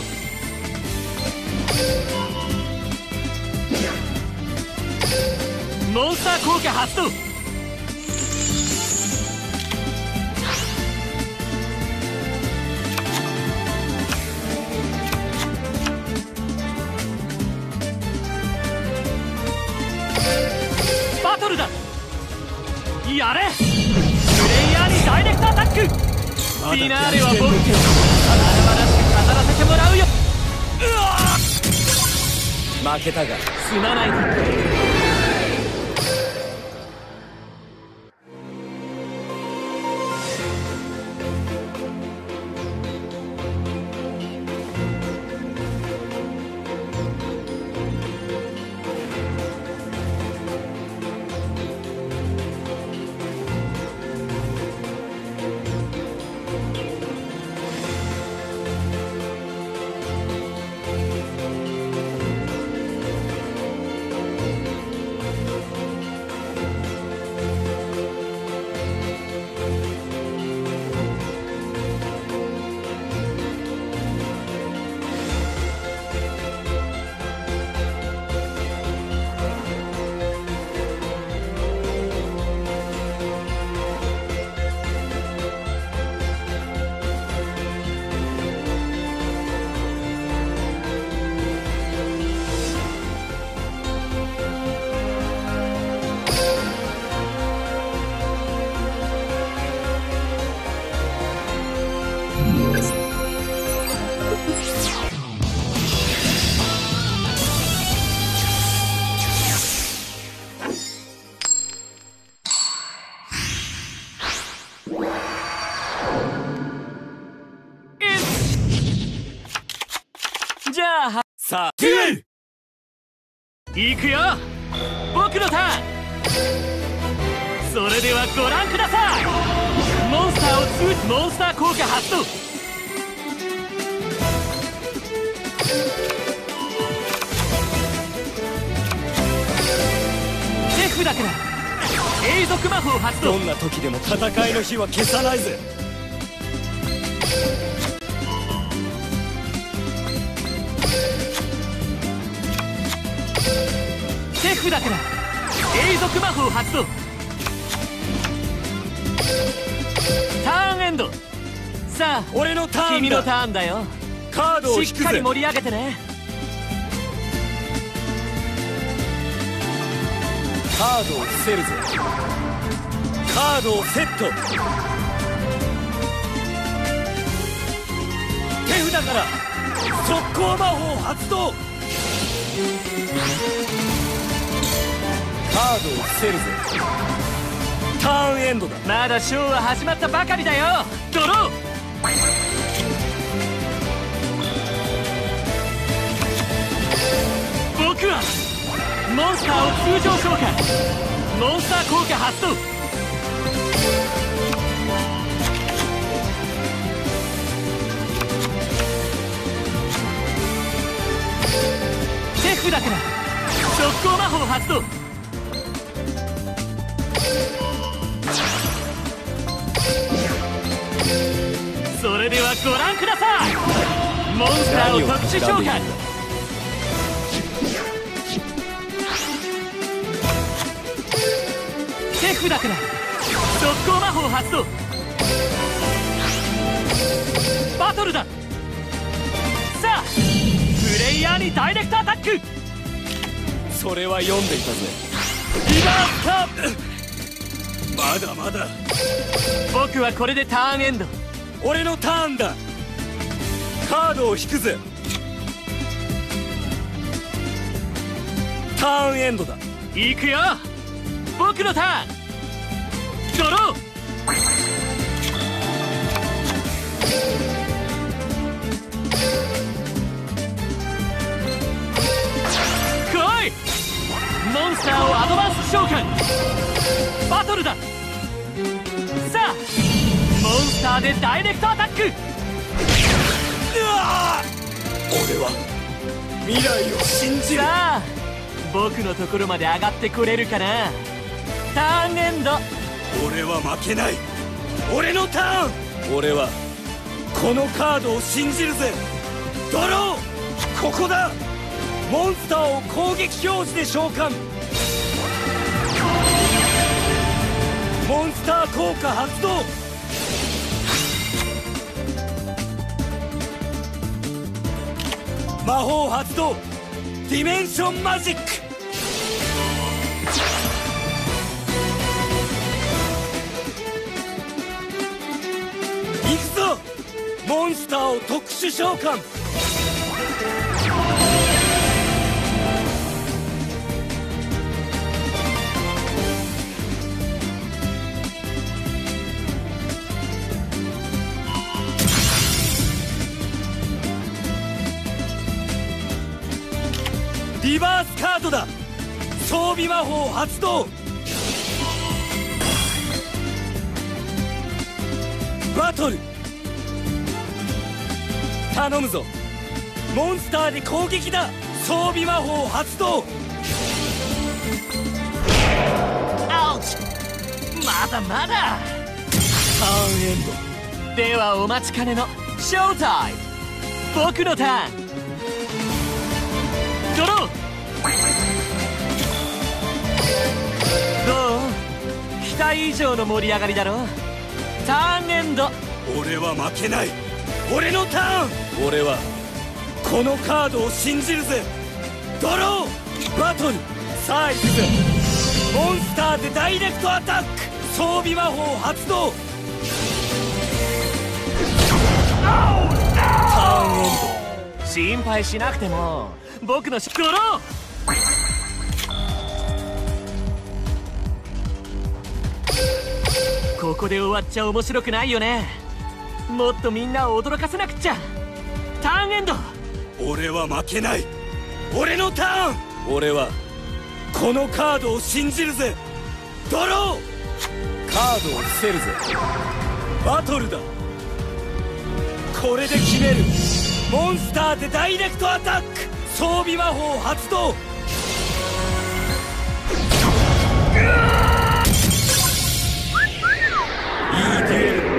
モンスター効果発動。バトルだ。やれ。プレイヤーにダイレクトアタック。フィナーレは僕のまだまだしく飾らせてもらうよ。 うわ負けたがすまない。じゃあさあデュエル行くよ。僕のターン。それではご覧ください。モンスターを通じモンスター効果発動。手札から永続魔法発動。 どんな時でも戦いの火は消さないぜ。 手札から永続魔法発動。ターンエンド。さあ俺のターンだ。 君のターンだよ。 カードを引くぜ。 しっかり盛り上げてね。 カードを伏せるぜ。カードをセット。手札から速攻魔法発動。カードを伏せるぜ。ターンエンドだ。 まだショーは始まったばかりだよ。ドロー。僕はモンスターを通常召喚。モンスター効果発動。手札から速攻魔法発動。それではご覧ください。モンスターを特殊召喚。 札から速攻魔法発動。バトルだ。さあプレイヤーにダイレクトアタック。 それは読んでいたぜ。リバースカープ。まだまだ。 僕はこれでターンエンド。 俺のターンだ。カードを引くぜ。ターンエンドだ。 行くよ。僕のターン。ドロー。来い。モンスターをアドバンス召喚。バトルだ。さあモンスターでダイレクトアタック。 うわー、俺は未来を信じる。 さあ僕のところまで上がってこれるかな。ターンエンド。 俺は負けない。俺のターン。俺はこのカードを信じるぜ。ドロー。ここだ。モンスターを攻撃表示で召喚。モンスター効果発動。魔法発動。ディメンションマジック。行くぞ。モンスターを特殊召喚。リバースカードだ。装備魔法発動。バトル。頼むぞ。モンスターで攻撃だ。装備魔法発動。 アウチ。まだまだ。 ターンエンド。 ではお待ちかねのショータイム。僕のターン。ドロー。どう？期待以上の盛り上がりだろ。ターンエンド。 俺は負けない。俺のターン。俺はこのカードを信じるぜ。ドロー。バトル。さあ行くぜ。モンスターでダイレクトアタック。装備魔法発動。ターンエンド。 心配しなくても僕のドロー。ここで終わっちゃ面白くないよね。もっとみんなを驚かせなくっちゃ。ターンエンド。 俺は負けない。俺のターン。俺はこのカードを信じるぜ。ドロー。カードを伏せるぜ。バトルだ。これで決める。モンスターでダイレクトアタック。装備魔法発動。いいデュエル。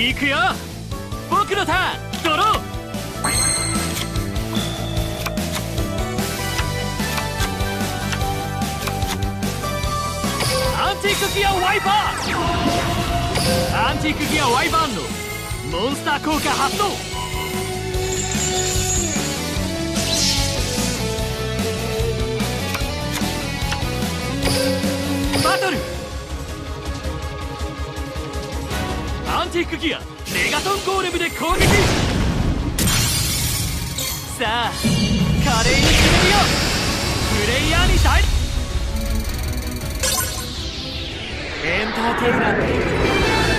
行くよ。僕のターン。ドロー。アンティークギアワイバー。アンティークギアワイバーンのモンスター効果発動。バトル。アンティークギアメガトンゴーレムで攻撃。さあ華麗に決めるよ。プレイヤーに大エンターテイナー。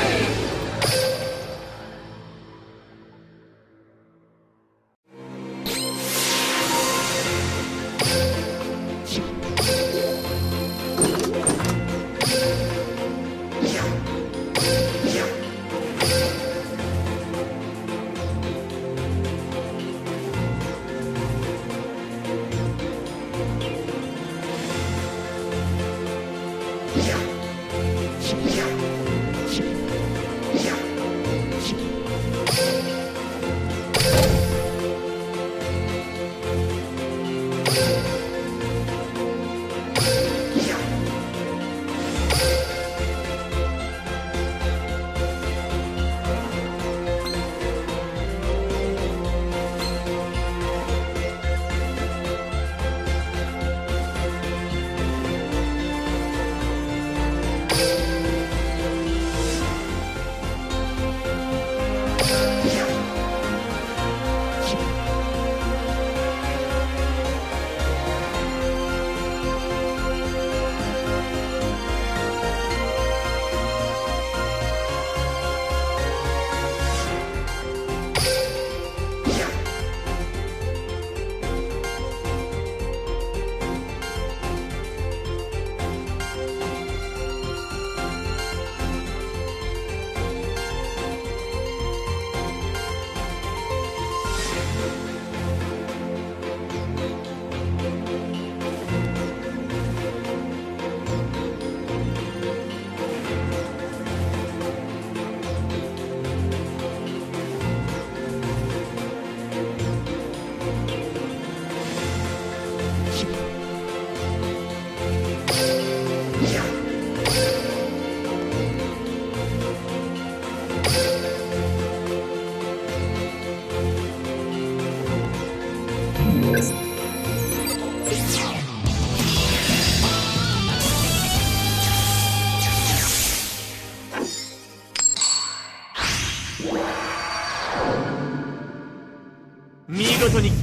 見事に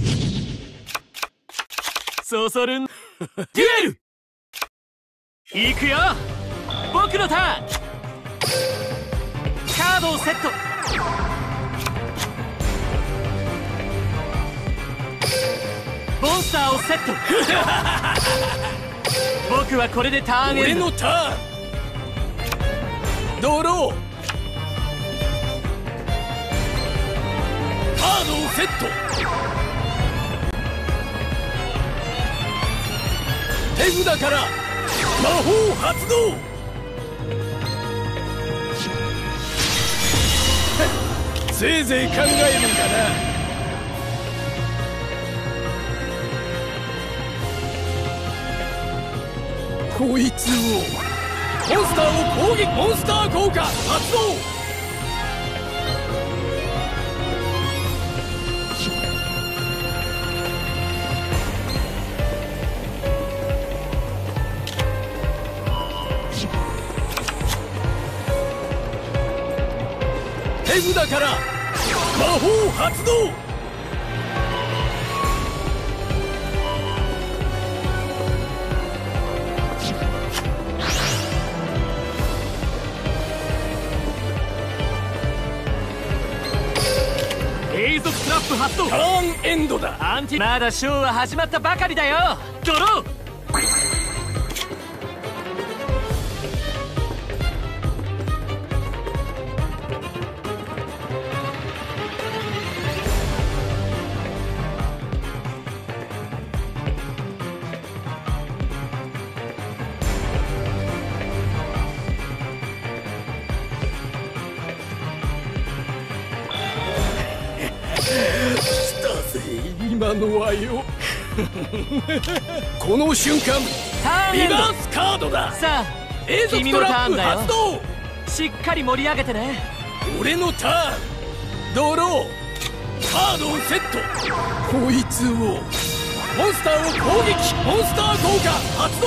そそるんデュエル。行くよ。僕のターン。カードをセット。モンスターをセット。僕はこれでターンエンド。 俺のターン。ドロー。カードをセット。手札から魔法発動。せいぜい考えるんだな。こいつをモンスターを攻撃。モンスター効果発動。手札から魔法発動。 永続トラップ発動。 ターンエンドだ。 アンティまだショーは始まったばかりだよ。ドロー。 今のはよこの瞬間リバースカードだ。 さあ永続トラップ発動。 しっかり盛り上げてね。 俺のターンドローカードをセット。こいつをモンスターを攻撃。モンスター効果発動。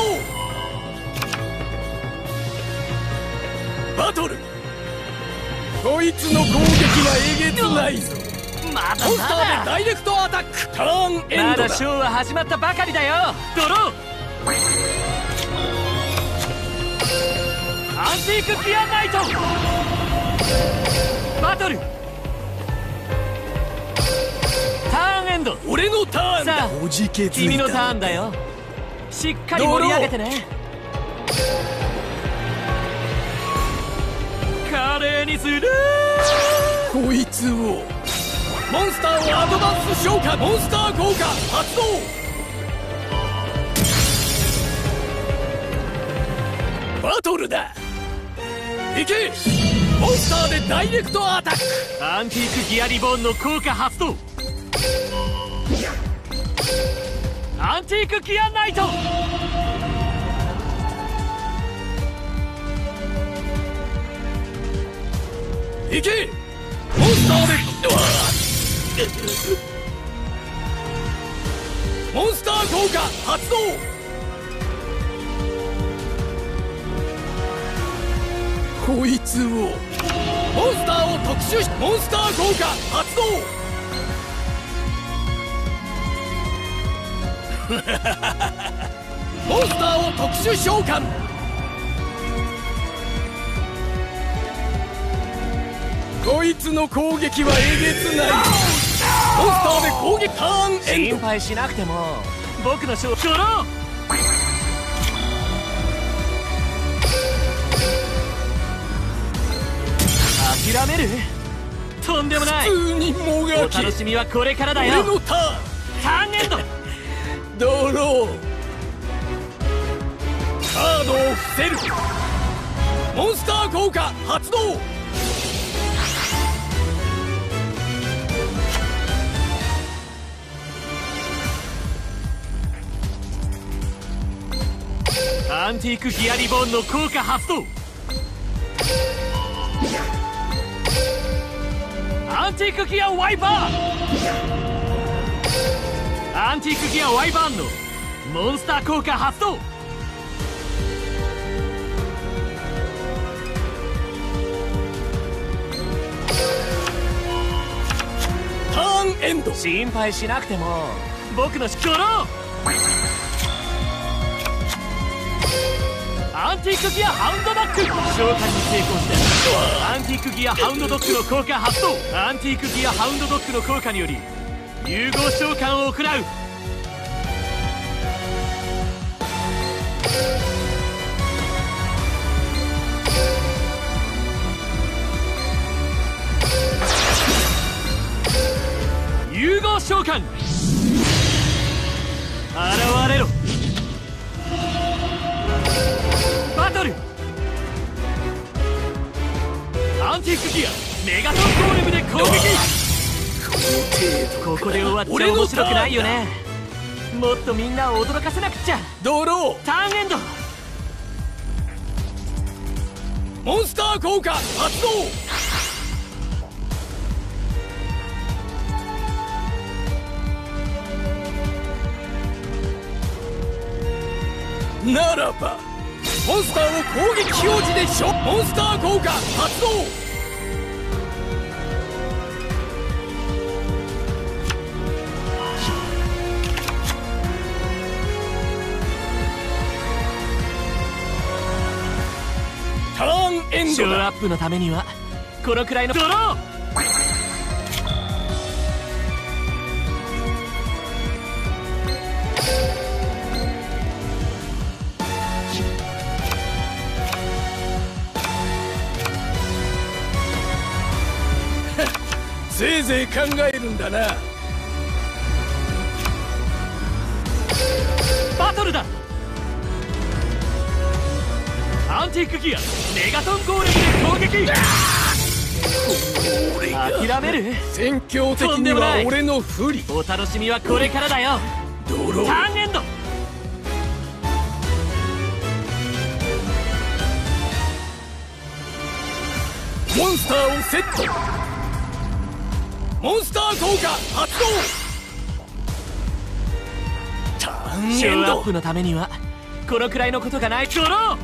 バトル。こいつの攻撃はえげつないぞ。 まだモンスターでまダイレクトアタック。ターンエンドだ。 だまだショーは始まったばかりだよ。ドローアンティークギアナイトバトルターンエンド。 俺のターンだ。 さあおじけづいた。 君のターンだよ。しっかり盛り上げてね。華麗にする。 こいつをモンスターをアドバンス召喚。モンスター効果発動。バトルだ。いけ。モンスターでダイレクトアタック。 アンティークギアリボーンの効果発動。アンティークギアナイト。 いけ。モンスターでモンスター効果発動。こいつをモンスターを特殊しモンスター効果発動。モンスターを特殊召喚。こいつの攻撃はえげつない。モンスターで攻撃。ターンエンド。 心配しなくても僕の勝負。ドロー諦める。とんでもない。 普通にもがき。 お楽しみはこれからだよ。 俺のターンターンエンドドローカードを伏せる。モンスター効果発動。 アンティークギアリボーンの効果発動。アンティークギアワイバーン。アンティークギアワイバーンのモンスター効果発動。 ターンエンド。 心配しなくても僕のドローアンティークギアハウンドドッグ。召喚に成功したアンティークギアハウンドドッグの効果発動。アンティークギアハウンドドッグの効果により融合召喚を行う。融合召喚現れろ。バトルアンティークギアメガトンゴーレムで攻撃。ここで終わっちゃ面白くないよね。もっとみんなを驚かせなくちゃ。 ドロターンエンド。 ーモンスター効果発動。ならばモンスターを攻撃表示でしょ。モンスター効果発動。ターンエンショードだ。 アップのためにはこのくらいのドローせいぜい考えるんだな。 バトルだ。アンティークギアメガトンゴーレムで攻撃。 俺が諦める？ 戦況的には俺の不利。 お楽しみはこれからだよ。 ドロー。 ターンエンド。 モンスターをセット。モンスター効果発動。ターンショーアエンド。 ップのためにはこのくらいのことがない。ドロー。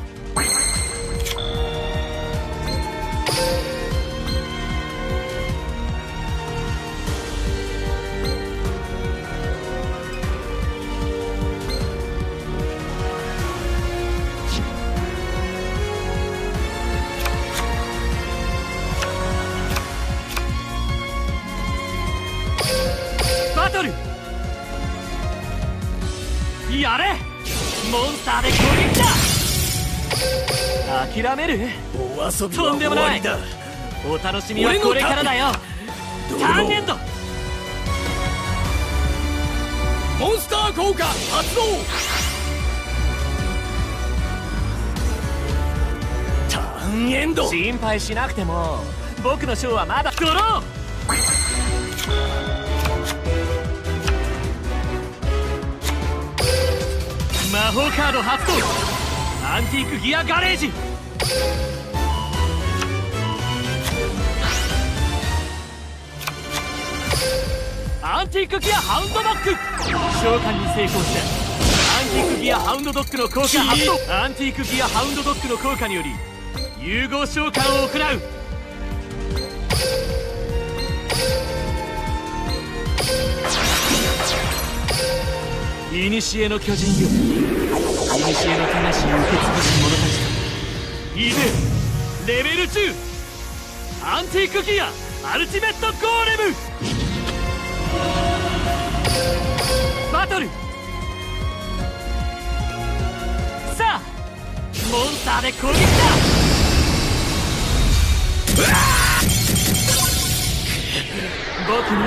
バトルやれ。モンスターで攻撃だ。諦める？ お遊びとは終んでもない。 わりだ。 お楽しみはこれからだよ。ターンエンド。 モンスター効果発動。ターンエンド。 心配しなくても僕のショーはまだ。ドロー。魔法カード発動。アンティークギアガレージ。アンティークギアハウンドドッグ。召喚に成功した。アンティークギアハウンドドッグの効果発動。アンティークギアハウンドドッグの効果により融合召喚を行う。古の巨人よ、古の魂を受け継ぐ者たちといでレベルじゅうアンティークギアアルティメットゴーレム。バトル。さあモンスターで攻撃だ。僕の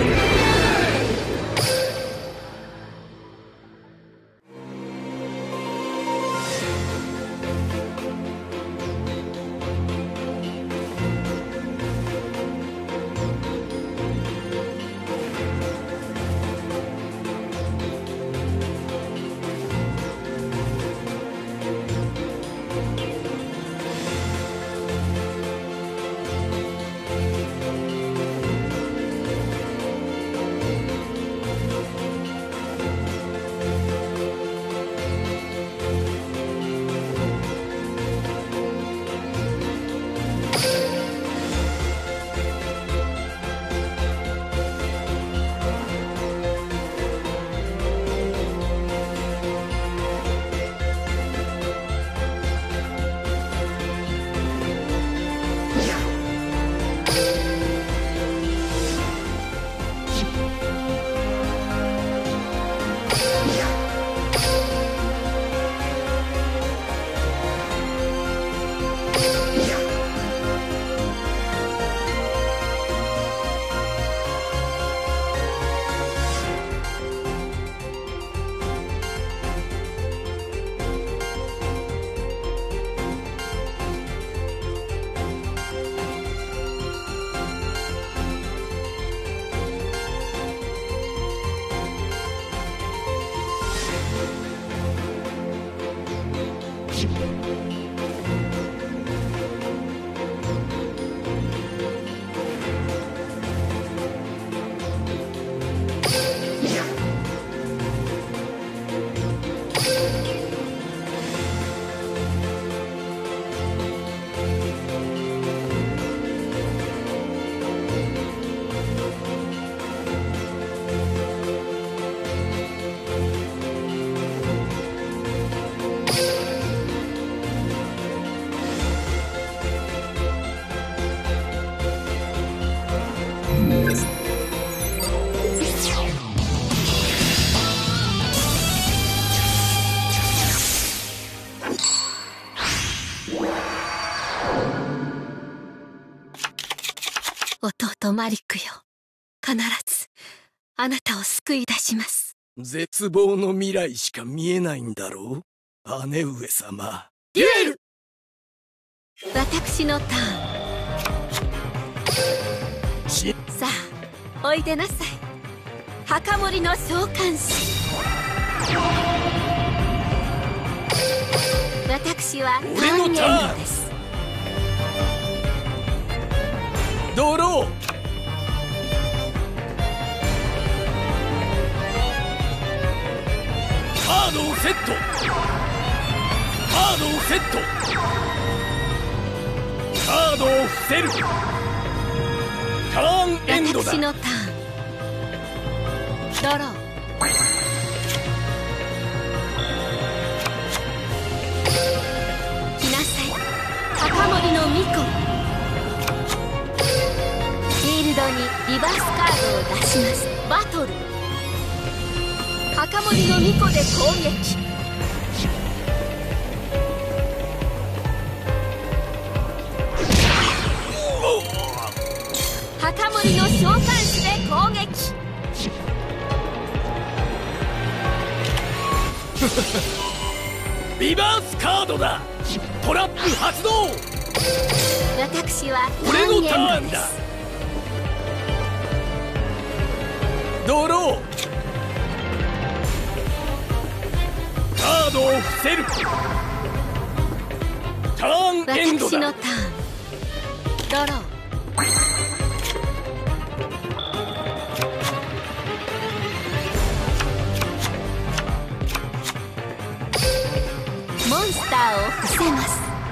弟マリックよ、必ずあなたを救い出します。 絶望の未来しか見えないんだろう、姉上様。 デュエル。私のターン。 し。 さあおいでなさい、墓守の召喚師。私は俺のターンターンエンドです。 ドロー。カードをセット。カードをセット。カードを伏せる。ターンエンドだ。 私のターン。ドロー。来なさい、墓守の巫女。フィールドにリバースカードを出します。バトル。墓守の巫女で攻撃。墓守の召喚師で攻撃。 リバースカードだ。トラップ発動。 私は俺のタターンエーンだ。 ンドです。 ドロー。カードを伏せる。ターンエンドだ。 私のターン。ドロー。モンスターを伏せます。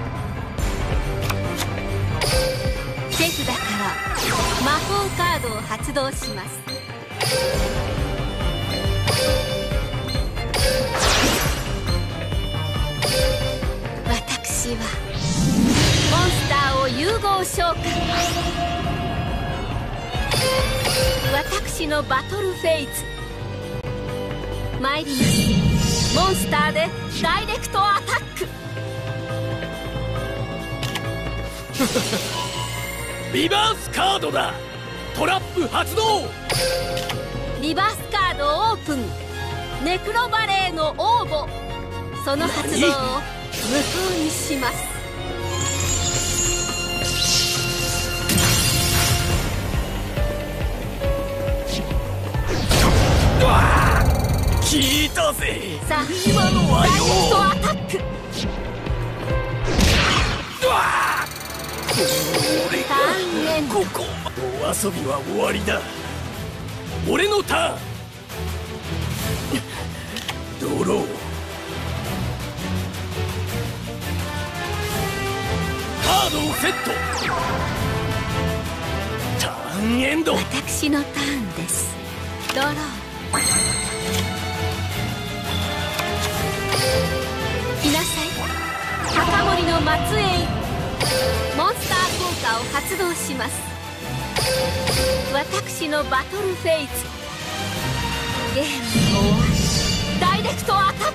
手札から魔法カードを発動します。私はモンスターを融合召喚。私のバトルフェイズ参ります。モンスターでダイレクトアタック。 リバースカードだ。トラップ発動。 リバースカードオープン。ネクロバレーの応募。その発動を無効にします。 聞いたぜ。 さあ今のはダイレクトよ。 アタック。ターンエンド。 ここお遊びは終わりだ。俺のターン。ドロー。カードをセット。ターンエンド。 私のターンです。ドロー。来なさい、墓守の末裔。モンスター効果を発動します。私のバトルフェイズ。ゲームの終わり。ダイレクトアタッ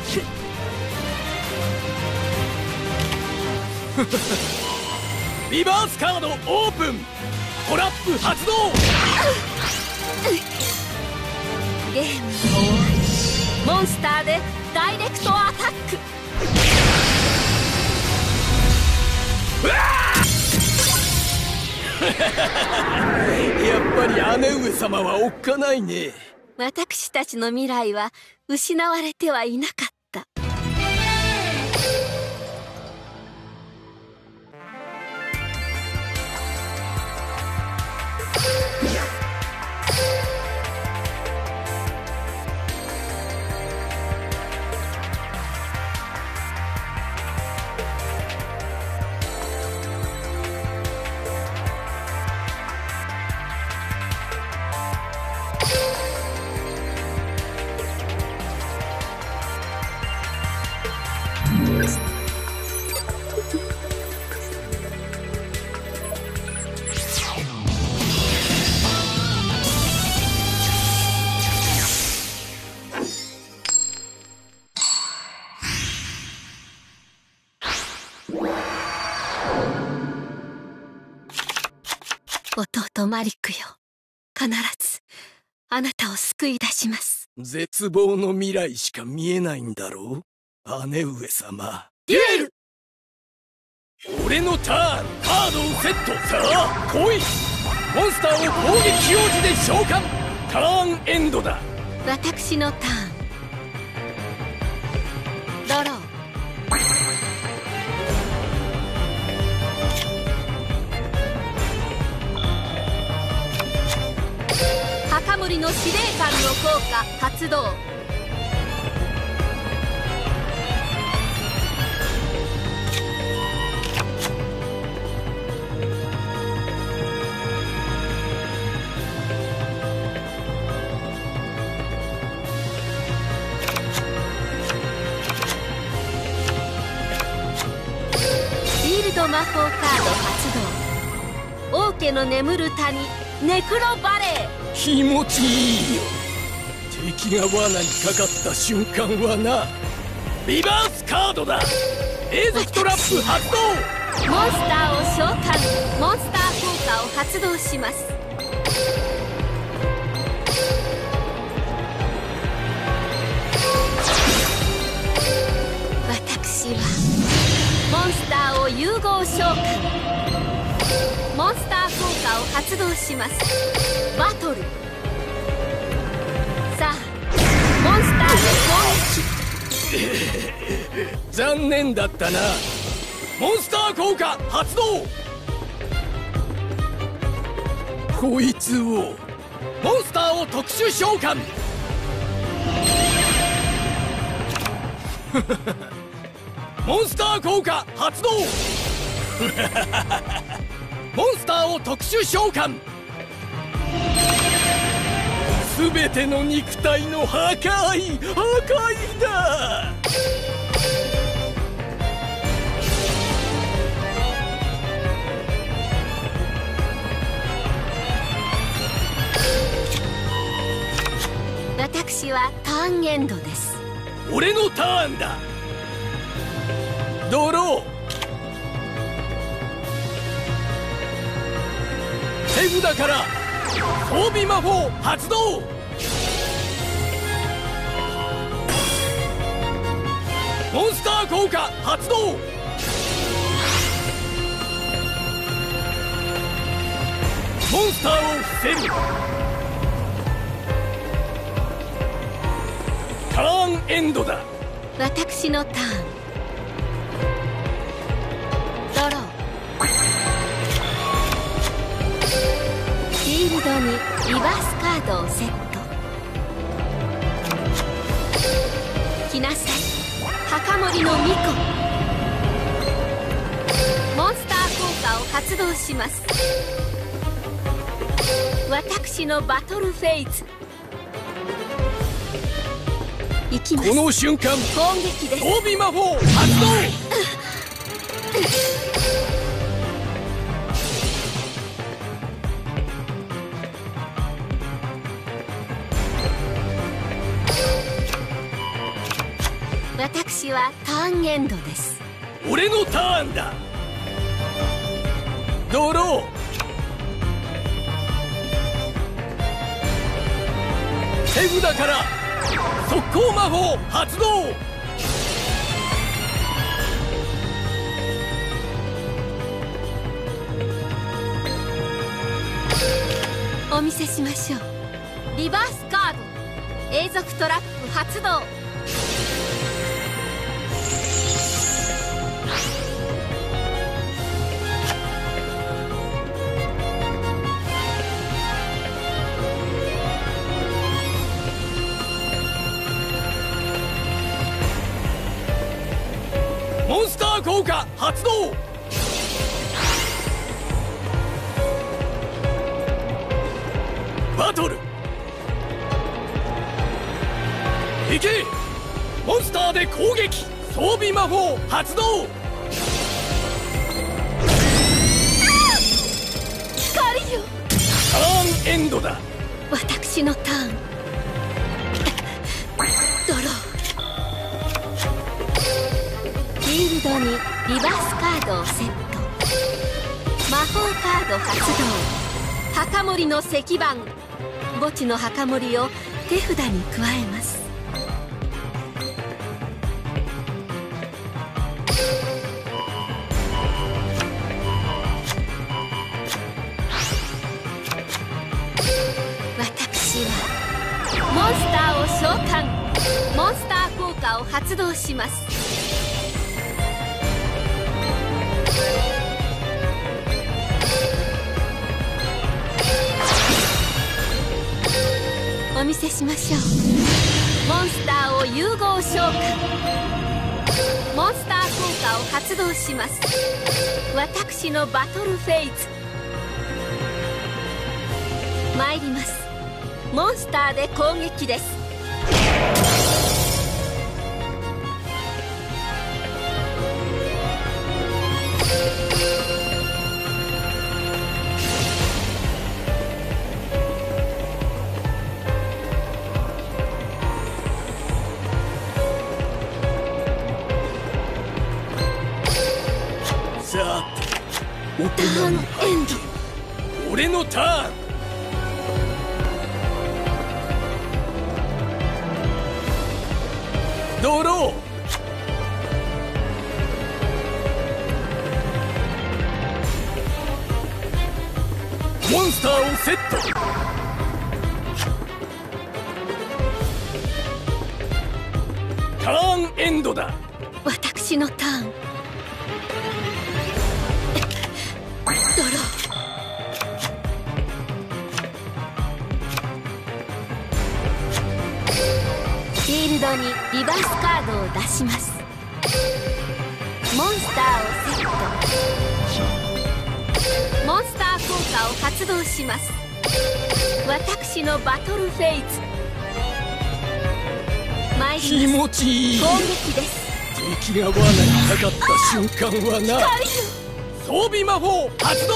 ク。 リバースカードオープン。トラップ発動。 ゲームの終わり。モンスターでダイレクトアタック。 やっぱり姉上様はおっかないね。 私たちの未来は失われてはいなかった。弟マリクよ、必ずあなたを救い出します。 絶望の未来しか見えないんだろう、姉上様。 デュエル。 俺のターン。カードをセット。さあ来い。 モンスターを攻撃表示で召喚。ターンエンドだ。 私のターン。ドロー。墓守の司令官の効果発動。魔法カード発動。王家の眠る谷ネクロバレー。 気持ちいいよ。敵が罠にかかった瞬間はな。リバースカードだ。永続トラップ発動。 モンスターを召喚。モンスター効果を発動します。私はモンスターを融合召喚。モンスター効果を発動します。バトル。さあモンスターで攻撃。 残念だったな。モンスター効果発動。こいつをモンスターを特殊召喚。モンスター効果発動。モンスターを特殊召喚。すべての肉体の破壊破壊だ。 私はターンエンドです。 俺のターンだ。ドロー。手札から装備魔法発動。モンスター効果発動。モンスターを伏せる。ターンエンドだ。 私のターン。ドロー。フィールドにリバースカードをセット。来なさい墓守の巫女。モンスター効果を発動します。私のバトルフェイズ。行きます。 この瞬間攻撃です。 装備魔法発動。 私はターンエンドです。 俺のターンだ。ドロー。手札から速攻魔法発動。 お見せしましょう。リバースカード永続トラップ発動。 モンスター効果発動。バトル。行け。モンスターで攻撃。装備魔法発動。 光よ。 ターンエンドだ。 私のターン。ドロー。フィールドにリバースカードをセット。魔法カード発動。墓守の石板。墓地の墓守を手札に加えます。 発動します。お見せしましょう。モンスターを融合召喚。モンスター効果を発動します。私のバトルフェイズ参ります。モンスターで攻撃です。 さて大ターンエンド。 俺のターン。ドロー。モンスターをセット。ターンエンドだ。 私のターン。ドロー。フィールドにリバースカードを出します。モンスターをセット。モンスター効果を発動します。私のバトルフェイズ参気ります。 持ちいい。 攻撃です。 敵が罠にかかった瞬間はな。 光装備魔法発動。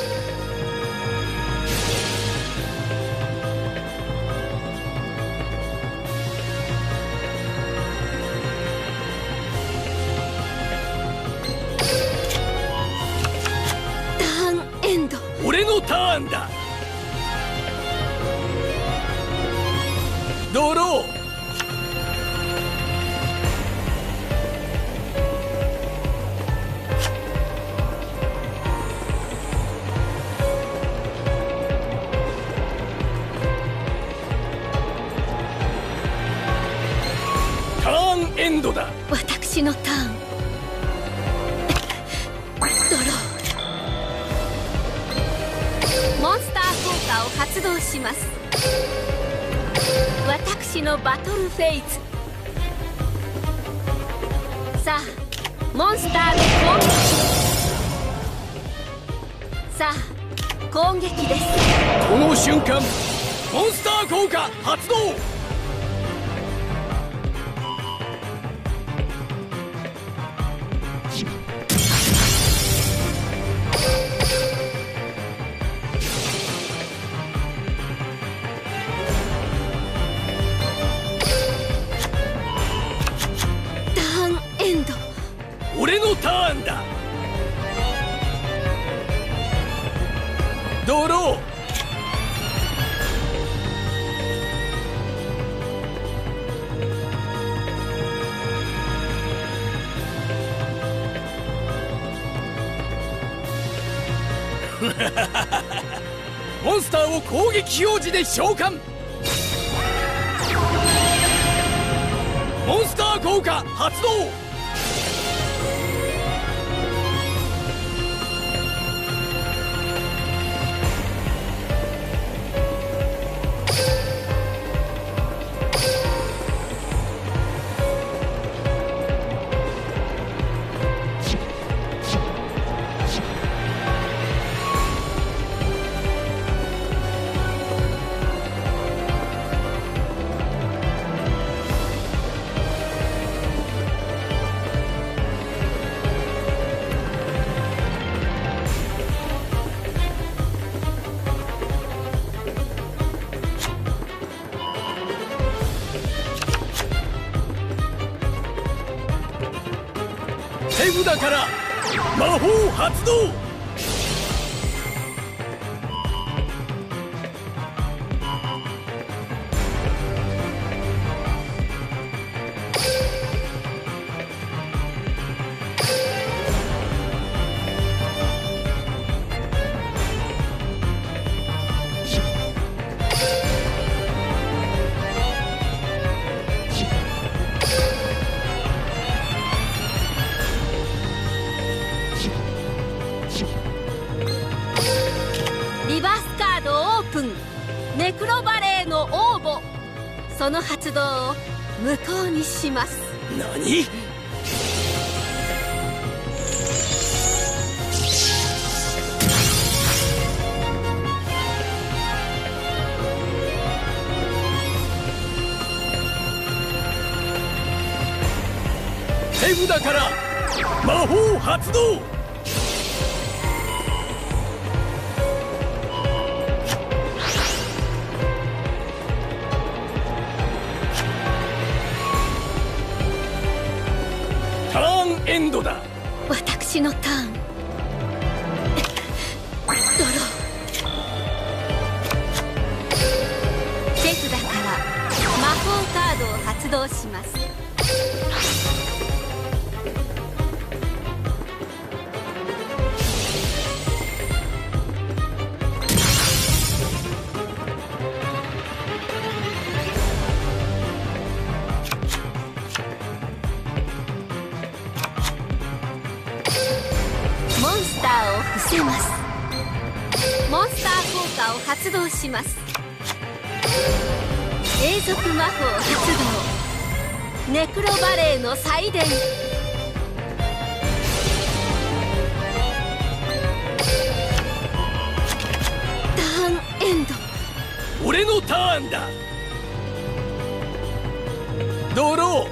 ターンエンド。 俺のターンだ。ドロー。ターンエンドだ。 私のターン。ドロー。モンスター効果を発動します。私のバトルフェイズ。さあモンスターで攻撃。さあ攻撃です。 この瞬間モンスター効果発動。 ターンエンド。 俺のターンだ。ドロー。モンスターを攻撃表示で召喚。モンスター効果発動。手札から魔法発動。 ネクロバレーの応募、その発動を無効にします。 何？手札から魔法発動。ターンエンドだ。 私のターン。ドロー。手札から魔法カードを発動します。モンスターを伏せます。モンスター効果を発動します。永続魔法発動。ネクロバレーの祭典。ターンエンド。 俺のターンだ。ドロー。モン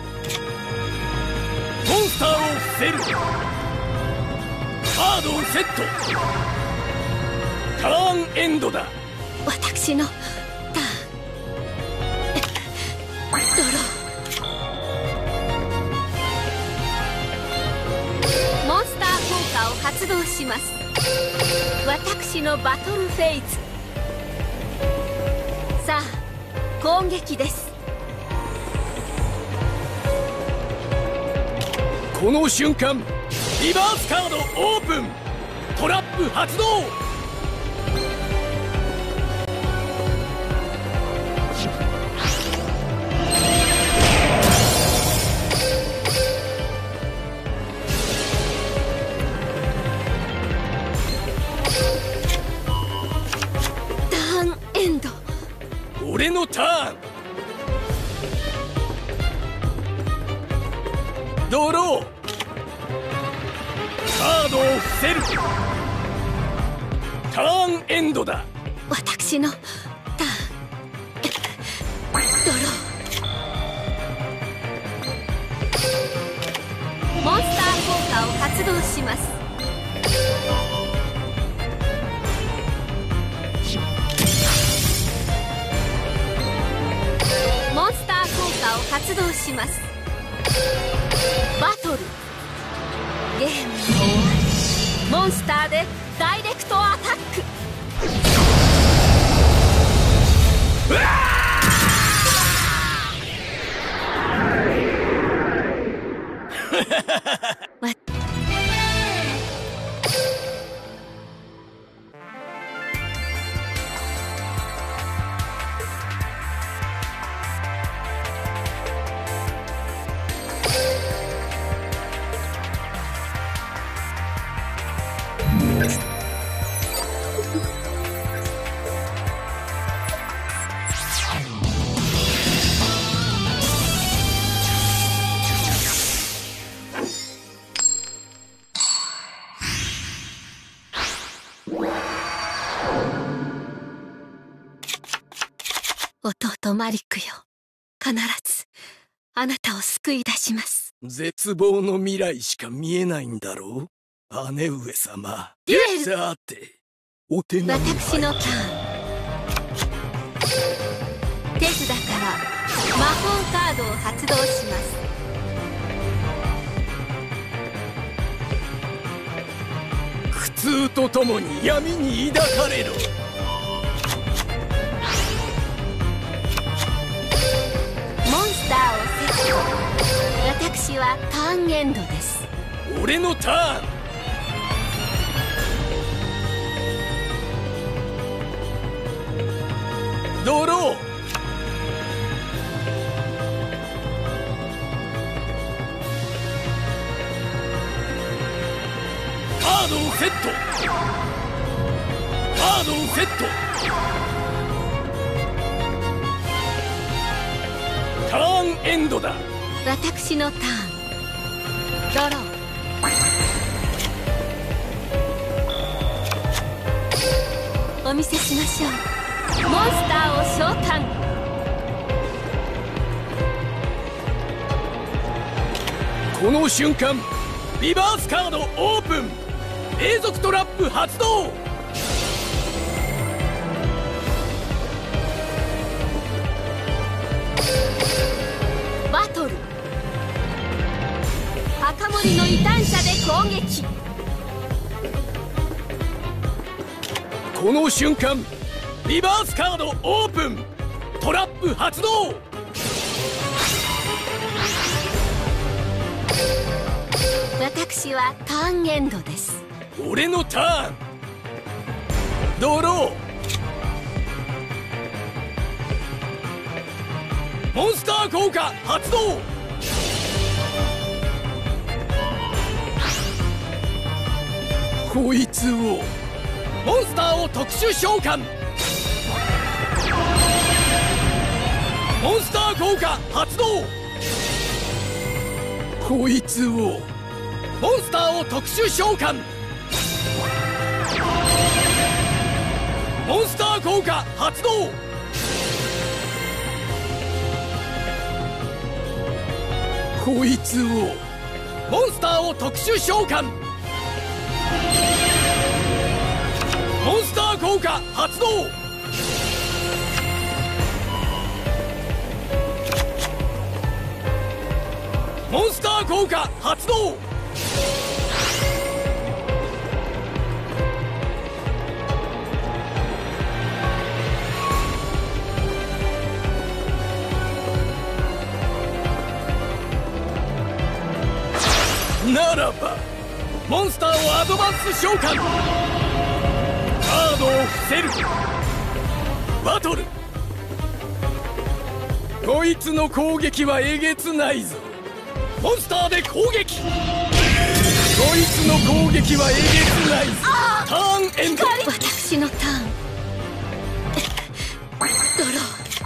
スターを伏せる。カードをセット。ターンエンドだ。 私のターン。ドロー。モンスター効果を発動します。私のバトルフェイズ。さあ攻撃です。 この瞬間リバースカードオープン。トラップ発動。 ターンエンド。 俺のターン。ドロー。カードを伏せる。ターンエンドだ。 私のターン。ドロー。モンスター効果を発動します。モンスター効果を発動します。バトル。ゲームの終わり。モンスターでダイレクトアタック。 うわわ弟マリックよ、必ずあなたを救い出します。 絶望の未来しか見えないんだろう、姉上様。 デュエル。 さてお手並み私のターン。手札から魔法カードを発動します。 苦痛とともに闇に抱かれろ。 モンスターをセット。私はターンエンドです。 俺のターン。ドロー。カードをセット。カードをセット。 ターンエンドだ。 私のターン。ドロー。お見せしましょう。モンスターを召喚。 この瞬間リバースカードオープン。永続トラップ発動。 バトル。赤森の異端者で攻撃。 この瞬間リバースカードオープン。トラップ発動。 私はターンエンドです。 俺のターン。ドロー。モンスター効果発動。こいつをモンスターを特殊召喚。モンスター効果発動。こいつをモンスターを特殊召喚。モンスター効果発動。こいつをモンスターを特殊召喚。モンスター効果発動。モンスター効果発動。ならばモンスターをアドバンス召喚。カードを伏せる。バトル。こいつの攻撃はえげつないぞ。モンスターで攻撃。こいつの攻撃はえげつないぞ。ターンエンド。 私のターン。ドロ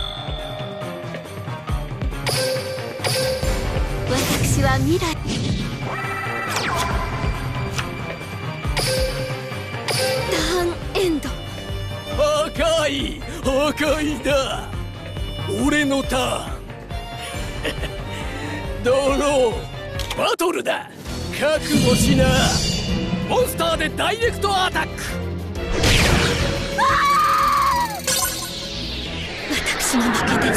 ー。私は未来。ターンエンド。 破壊破壊だ。俺のターン。ドロー。バトルだ。覚悟しな。モンスターでダイレクトアタック。 私の負けです。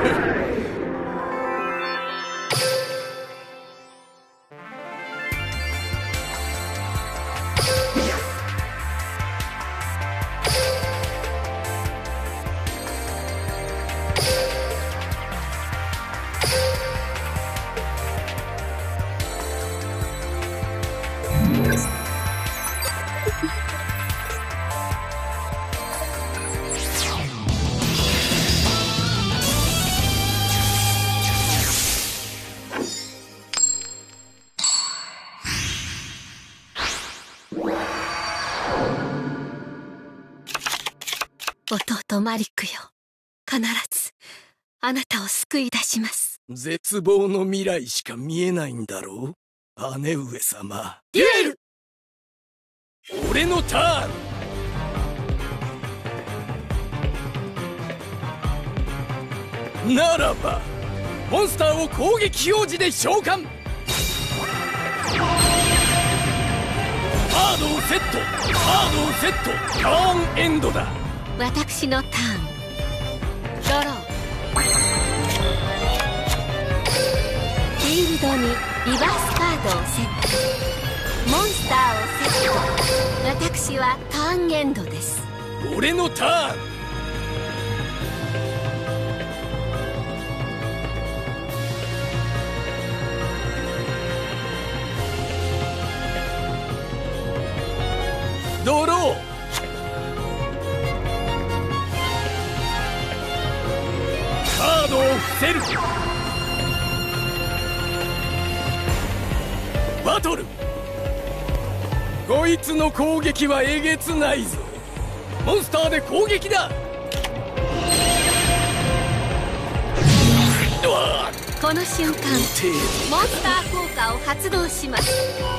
弟マリックよ、必ずあなたを救い出します。 絶望の未来しか見えないんだろう、姉上様。 デュエル。 俺のターン。ならばモンスターを攻撃表示で召喚。カードをセット。カードをセット。ターンエンドだ。 私のターン。ドロー。フィールドにリバースカードをセット。モンスターをセット。私はターンエンドです。 俺のターン。ドロー。カードを伏せる。バトル。こいつの攻撃はえげつないぞ。モンスターで攻撃だ。うわこの瞬間モンスター効果を発動します。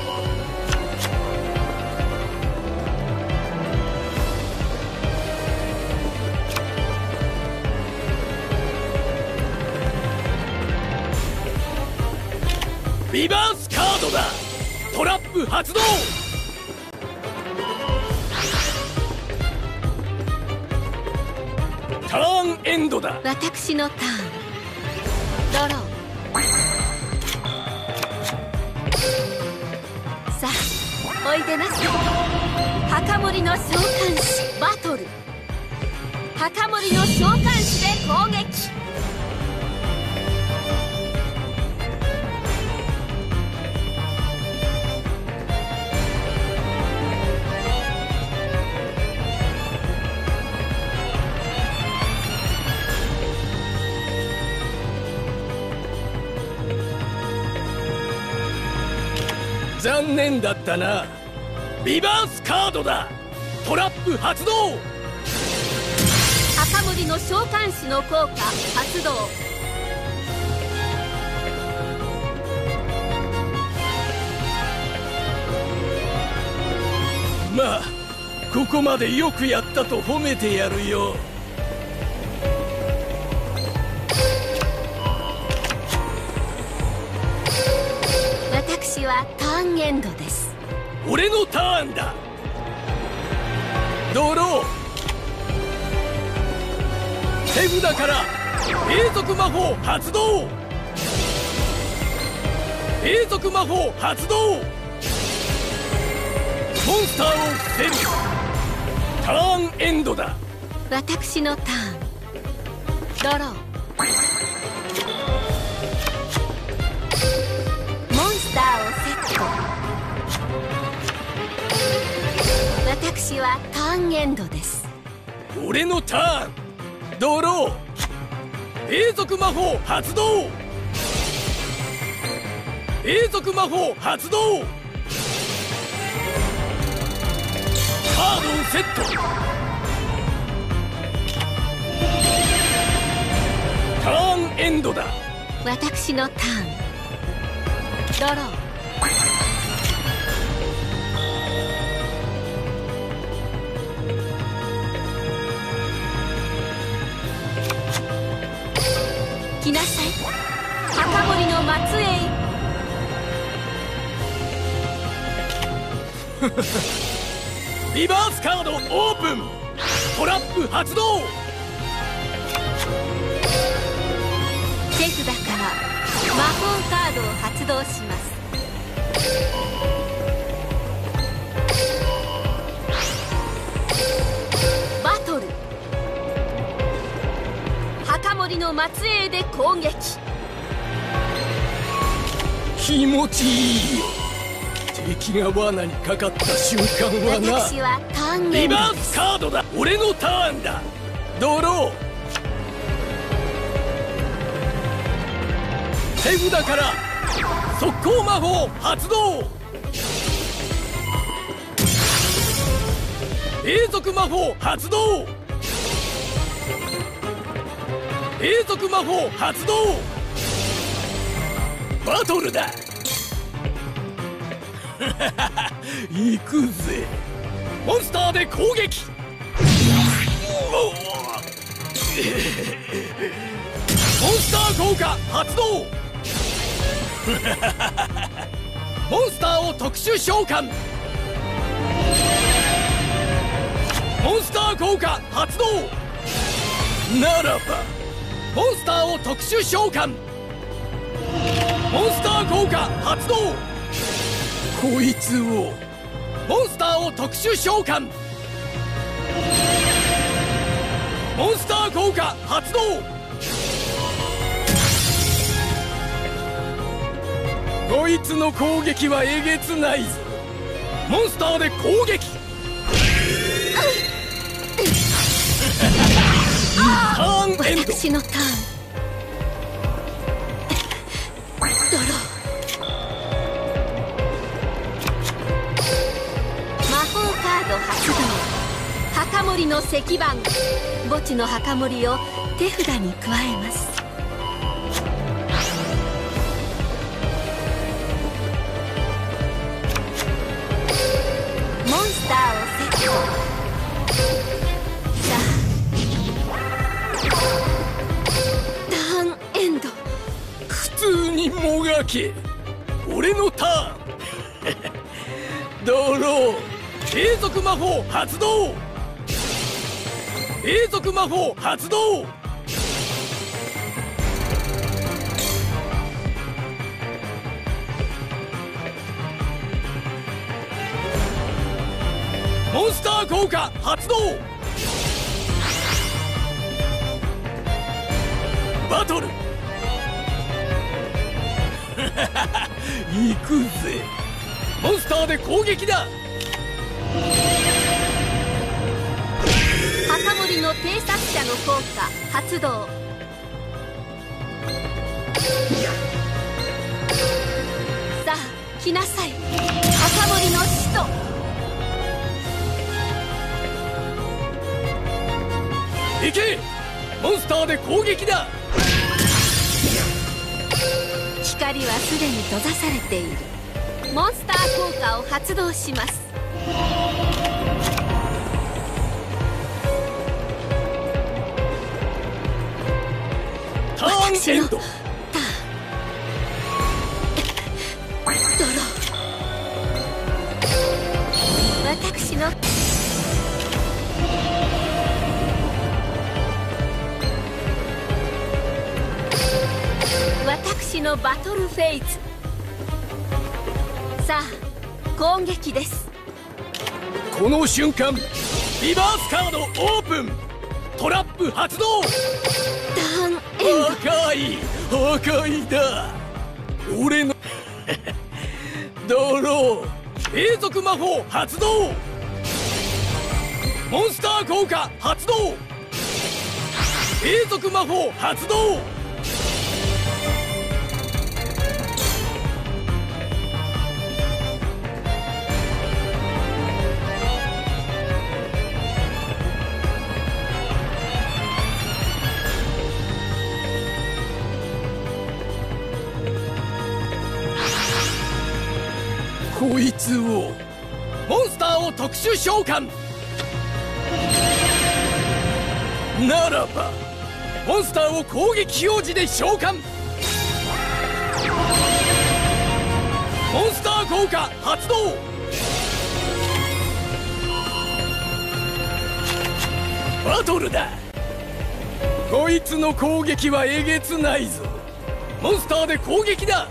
リバースカードだ。トラップ発動。ターンエンドだ。 私のターン。ドロー。さあおいでなさい。墓守の召喚士バトル。墓守の召喚士で攻撃。 残念だったな。リバースカードだ。トラップ発動。 墓守の召喚士の効果発動。 まあここまでよくやったと褒めてやるよ。 私はターンエンドです。 俺のターンだ。ドロー。手札から永続魔法発動。永続魔法発動。モンスターを伏せる。ターンエンドだ。 私のターン。ドロー。モンスターをセット。私はターンエンドです。 俺のターン。ドロー。永続魔法発動。永続魔法発動。カードをセット。ターンエンドだ。 私のターン。ドロー。来なさい墓守の末裔。 リバースカードオープン。トラップ発動。 手札から魔法カードを発動します。バトル。墓守の末裔で攻撃。 気持ちいいよ。敵が罠にかかった瞬間はな。 私はターンエリバーンドです。 スカードだ。俺のターンだ。ドロー。手札から速攻魔法発動。永続魔法発動。永続魔法発動。バトルだ。行くぜ。モンスターで攻撃。モンスター効果発動。モンスターを特殊召喚。モンスター効果発動。ならばモンスターを特殊召喚。モンスター効果発動。こいつを。モンスターを特殊召喚。モンスター効果発動。こいつの攻撃はえげつないぞ。モンスターで攻撃。ターンエンド。 私のターン。ドロー。魔法カード発動。墓守の石板。墓地の墓守を手札に加えます。 だけ。俺のターン。ドロー。永続魔法発動。永続魔法発動。モンスター効果発動。バトル。行くぜ。モンスターで攻撃だ。 墓守の偵察者の効果発動。さあ来なさい、墓守の使徒。 行け。モンスターで攻撃だ。 光はすでに閉ざされている。モンスター効果を発動します。 ターンエンド。 ドロー。私の私のバトルフェイズ。さあ攻撃です。 この瞬間リバースカードオープン。トラップ発動。 ターンエン破壊破壊だ。俺のドロー。永続魔法発動。モンスター効果発動。永続魔法発動。こいつをモンスターを特殊召喚。ならばモンスターを攻撃表示で召喚。モンスター効果発動。バトルだ。こいつの攻撃はえげつないぞ。モンスターで攻撃だ。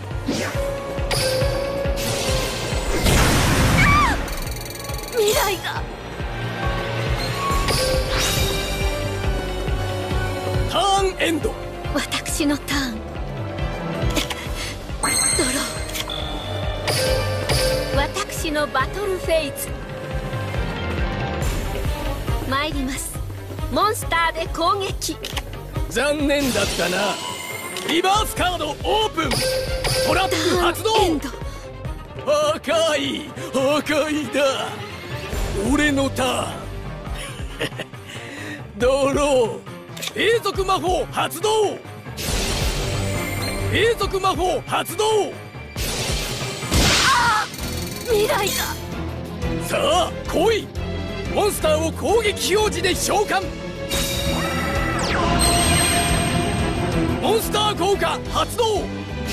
未来が。 ターンエンド。 私のターン。ドロー。私のバトルフェイズ。参ります。モンスターで攻撃。 残念だったな。リバースカードオープン。トラップ発動。 ターンエンド。 破壊破壊だ。俺のターン。ドロー。永続魔法発動。永続魔法発動。 ああ未来が。 さあ来い。モンスターを攻撃表示で召喚。モンスター効果発動。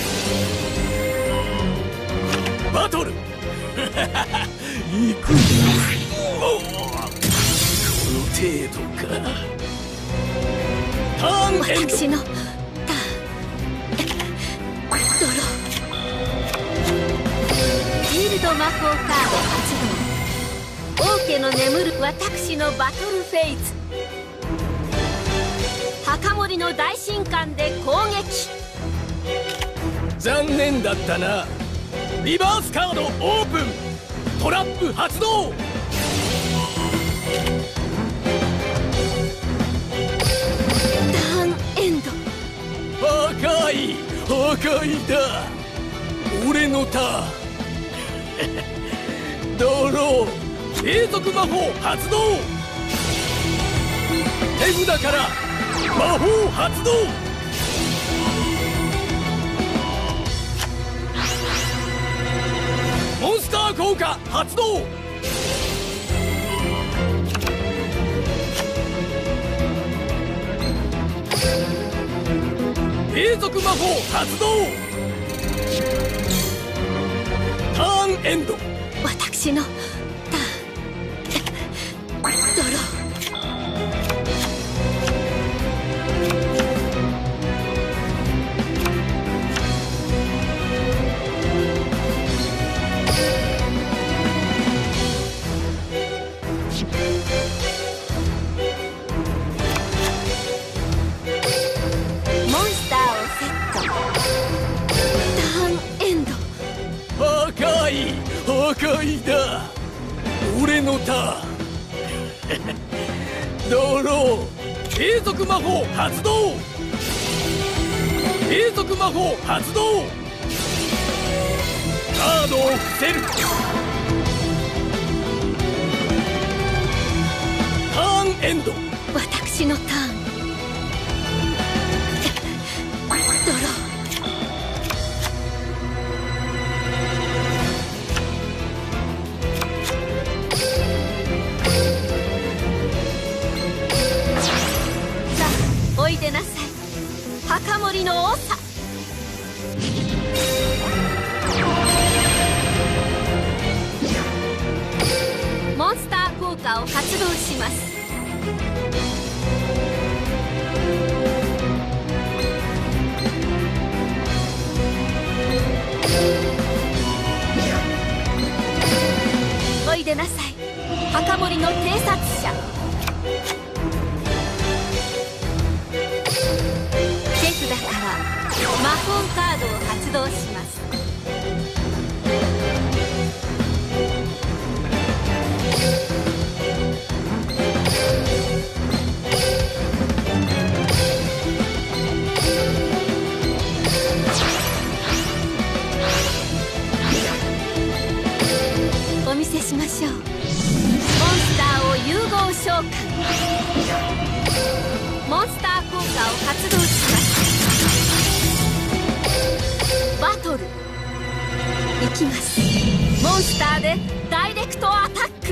バトル。行くぞ。この程度か。ターンエンド。 私のターン。ドロー。フィールド魔法カード発動。王家の眠る私のバトルフェイズ。墓守の大神官で攻撃。 残念だったな。リバースカードオープン。トラップ発動。 ターンエンド。 破壊破壊だ。俺のターン。ドロー。永続魔法発動。手札から魔法発動。モンスター効果発動。永続魔法発動。 ーンエンド。 私のターン。ドロー。モンスターをセット。ターンエンド。 破壊破壊だ。俺のターン。ドロー。継続魔法発動。継続魔法発動。カードを伏せる。ターンエンド。 私のターン。ドロー。さあおいでなさい、墓守の長。モンスター効果を発動します。おいでなさい、墓守の偵察者。手札から魔法カードを発動します。お見せしましょう。モンスターを融合召喚。モンスター効果を発動します。バトルいきます。モンスターでダイレクトアタック。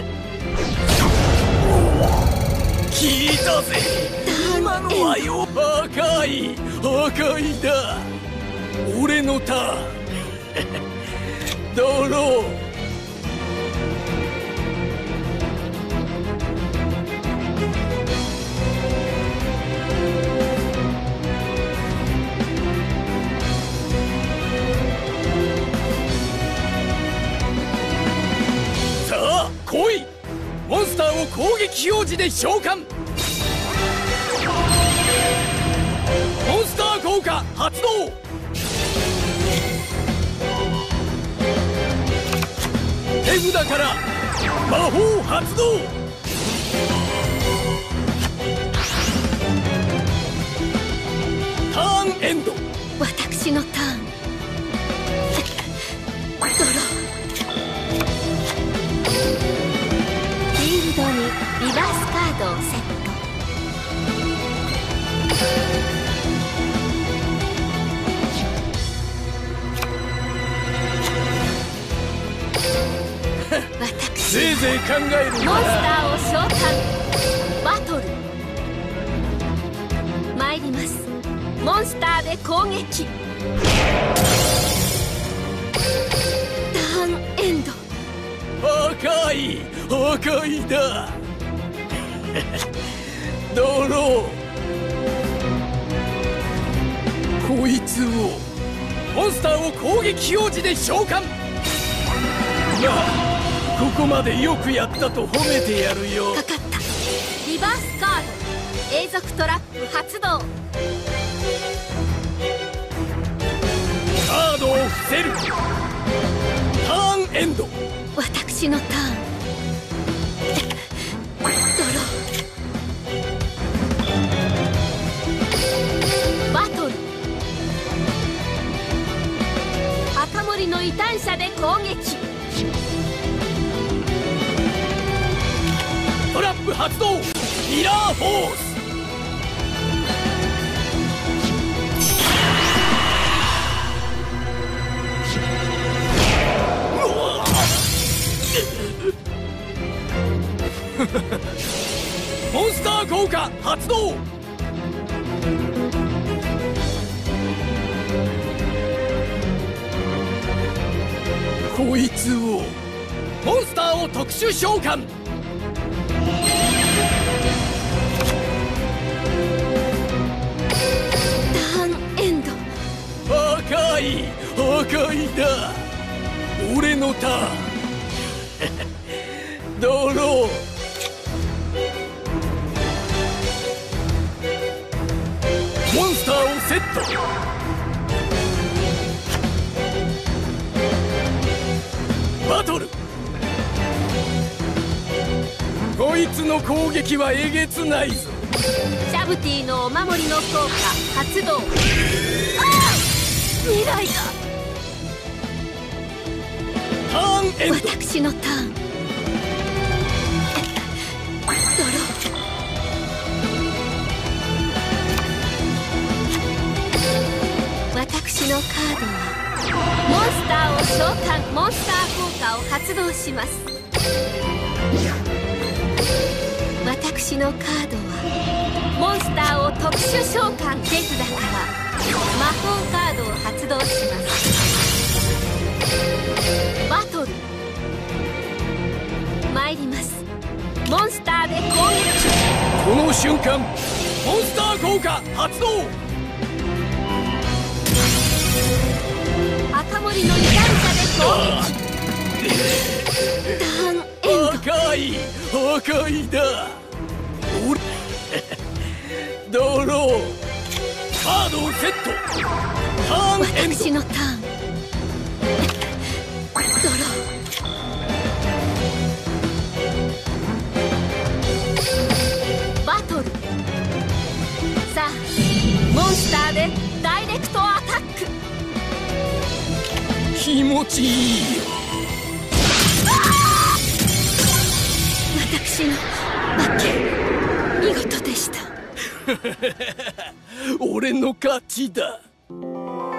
聞いたぜ。今のはよ。破壊破壊だ。俺のターン。ドロー。来い。モンスターを攻撃表示で召喚。モンスター効果発動。手札から魔法発動。ターンエンド。 私のターン。ドロー。フィールドにリバースカードをセット。私せいぜい考えるモンスターを召喚。バトル参ります。モンスターで攻撃。ターンエンド。 破壊破壊だ。ドロー。こいつをモンスターを攻撃表示で召喚。まあここまでよくやったと褒めてやるよ。 かかった。リバースカード永続トラップ発動。 カードを伏せる。ターンエンド。 私のターン。ドロー。バトル赤森の異端者で攻撃。 トラップ発動。ミラーフォース。モンスター効果発動。 こいつをモンスターを特殊召喚。 ターンエンド。 破壊破壊だ。俺のターンドロー。モンスターをセット。バトル。こいつの攻撃はえげつないぞ。 シャブティのお守りの効果発動。ああ、未来だ。 ターンエンド。 私のターン。ドロー。私のカードはモンスターを召喚。モンスター効果を発動します。私のカードはモンスターを特殊召喚。手札から魔法カードを発動します。バトル参ります。モンスターで攻撃。 この瞬間モンスター効果発動。 赤森の二段車で攻撃。ターンエンド。 破壊破壊だ。俺ドロー。カードをセット。ターンエンド。 私のターン。ドロー。バトル。さあモンスターでダイレクトアタック。 気持ちいいよ。 私の負け見事でした。 俺の勝ちだ。